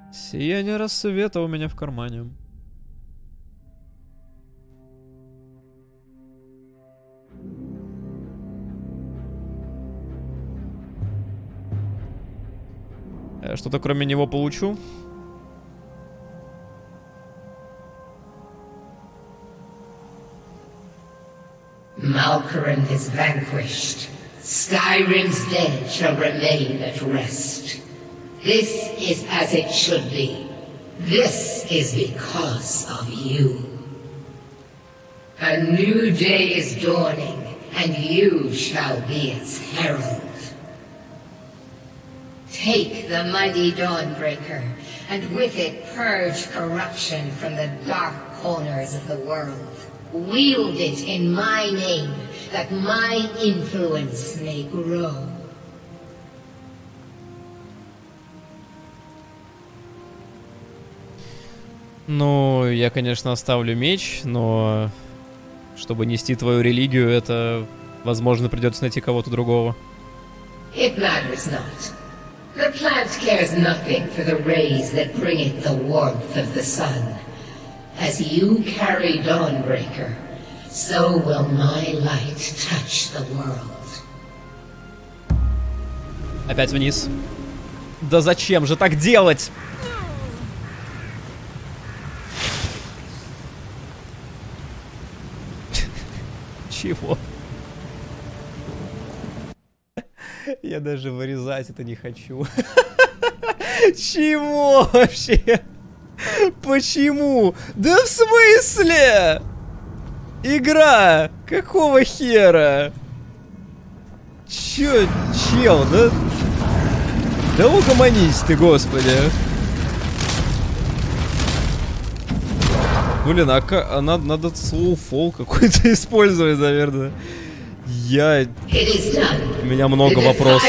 Сияние рассвета у меня в кармане. Я что-то кроме него получу? Malkoran is vanquished. Skyrim's dead shall remain at rest. This is as it should be. This is because of you. A new day is dawning, and you shall be its herald. Take the mighty Dawnbreaker, and with it purge corruption from the dark corners of the world. Wield it in my name, that my influence may grow. Ну, я, конечно, оставлю меч, но чтобы нести твою религию, это, возможно, придется найти кого-то другого. It matters not. The plant cares nothing for the rays that bring it the warmth of the sun. As you carry Dawnbreaker, so will my light touch the world. Опять вниз. Да зачем же так делать? Чего? Я даже вырезать это не хочу. Чего вообще? Почему? Да в смысле? Игра! Какого хера? Чё, чел, да? Да угомонись ты, господи. Блин, а, а надо, надо слоуфол какой-то использовать, наверное. Я... У меня много вопросов.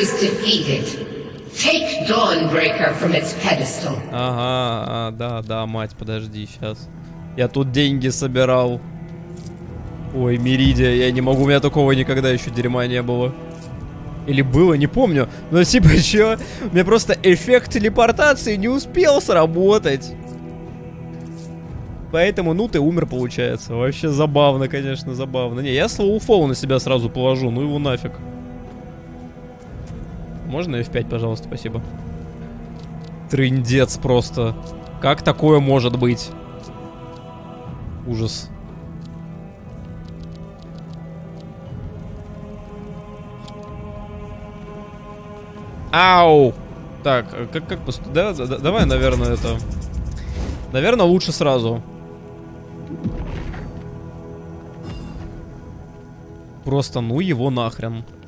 Ага, а, да, да, мать, подожди, сейчас. Я тут деньги собирал. Ой, Меридия, я не могу, у меня такого никогда еще дерьма не было. Или было, не помню. Но типа, чё? У меня просто эффект телепортации не успел сработать. Поэтому, ну, ты умер, получается. Вообще забавно, конечно, забавно. Не, я слоуфол на себя сразу положу, ну его нафиг. Можно эф пять, пожалуйста, спасибо. Трындец просто. Как такое может быть? Ужас. Ау! Так, как, как поступить? Да, да, давай, наверное, это... Наверное, лучше сразу. Просто ну его нахрен.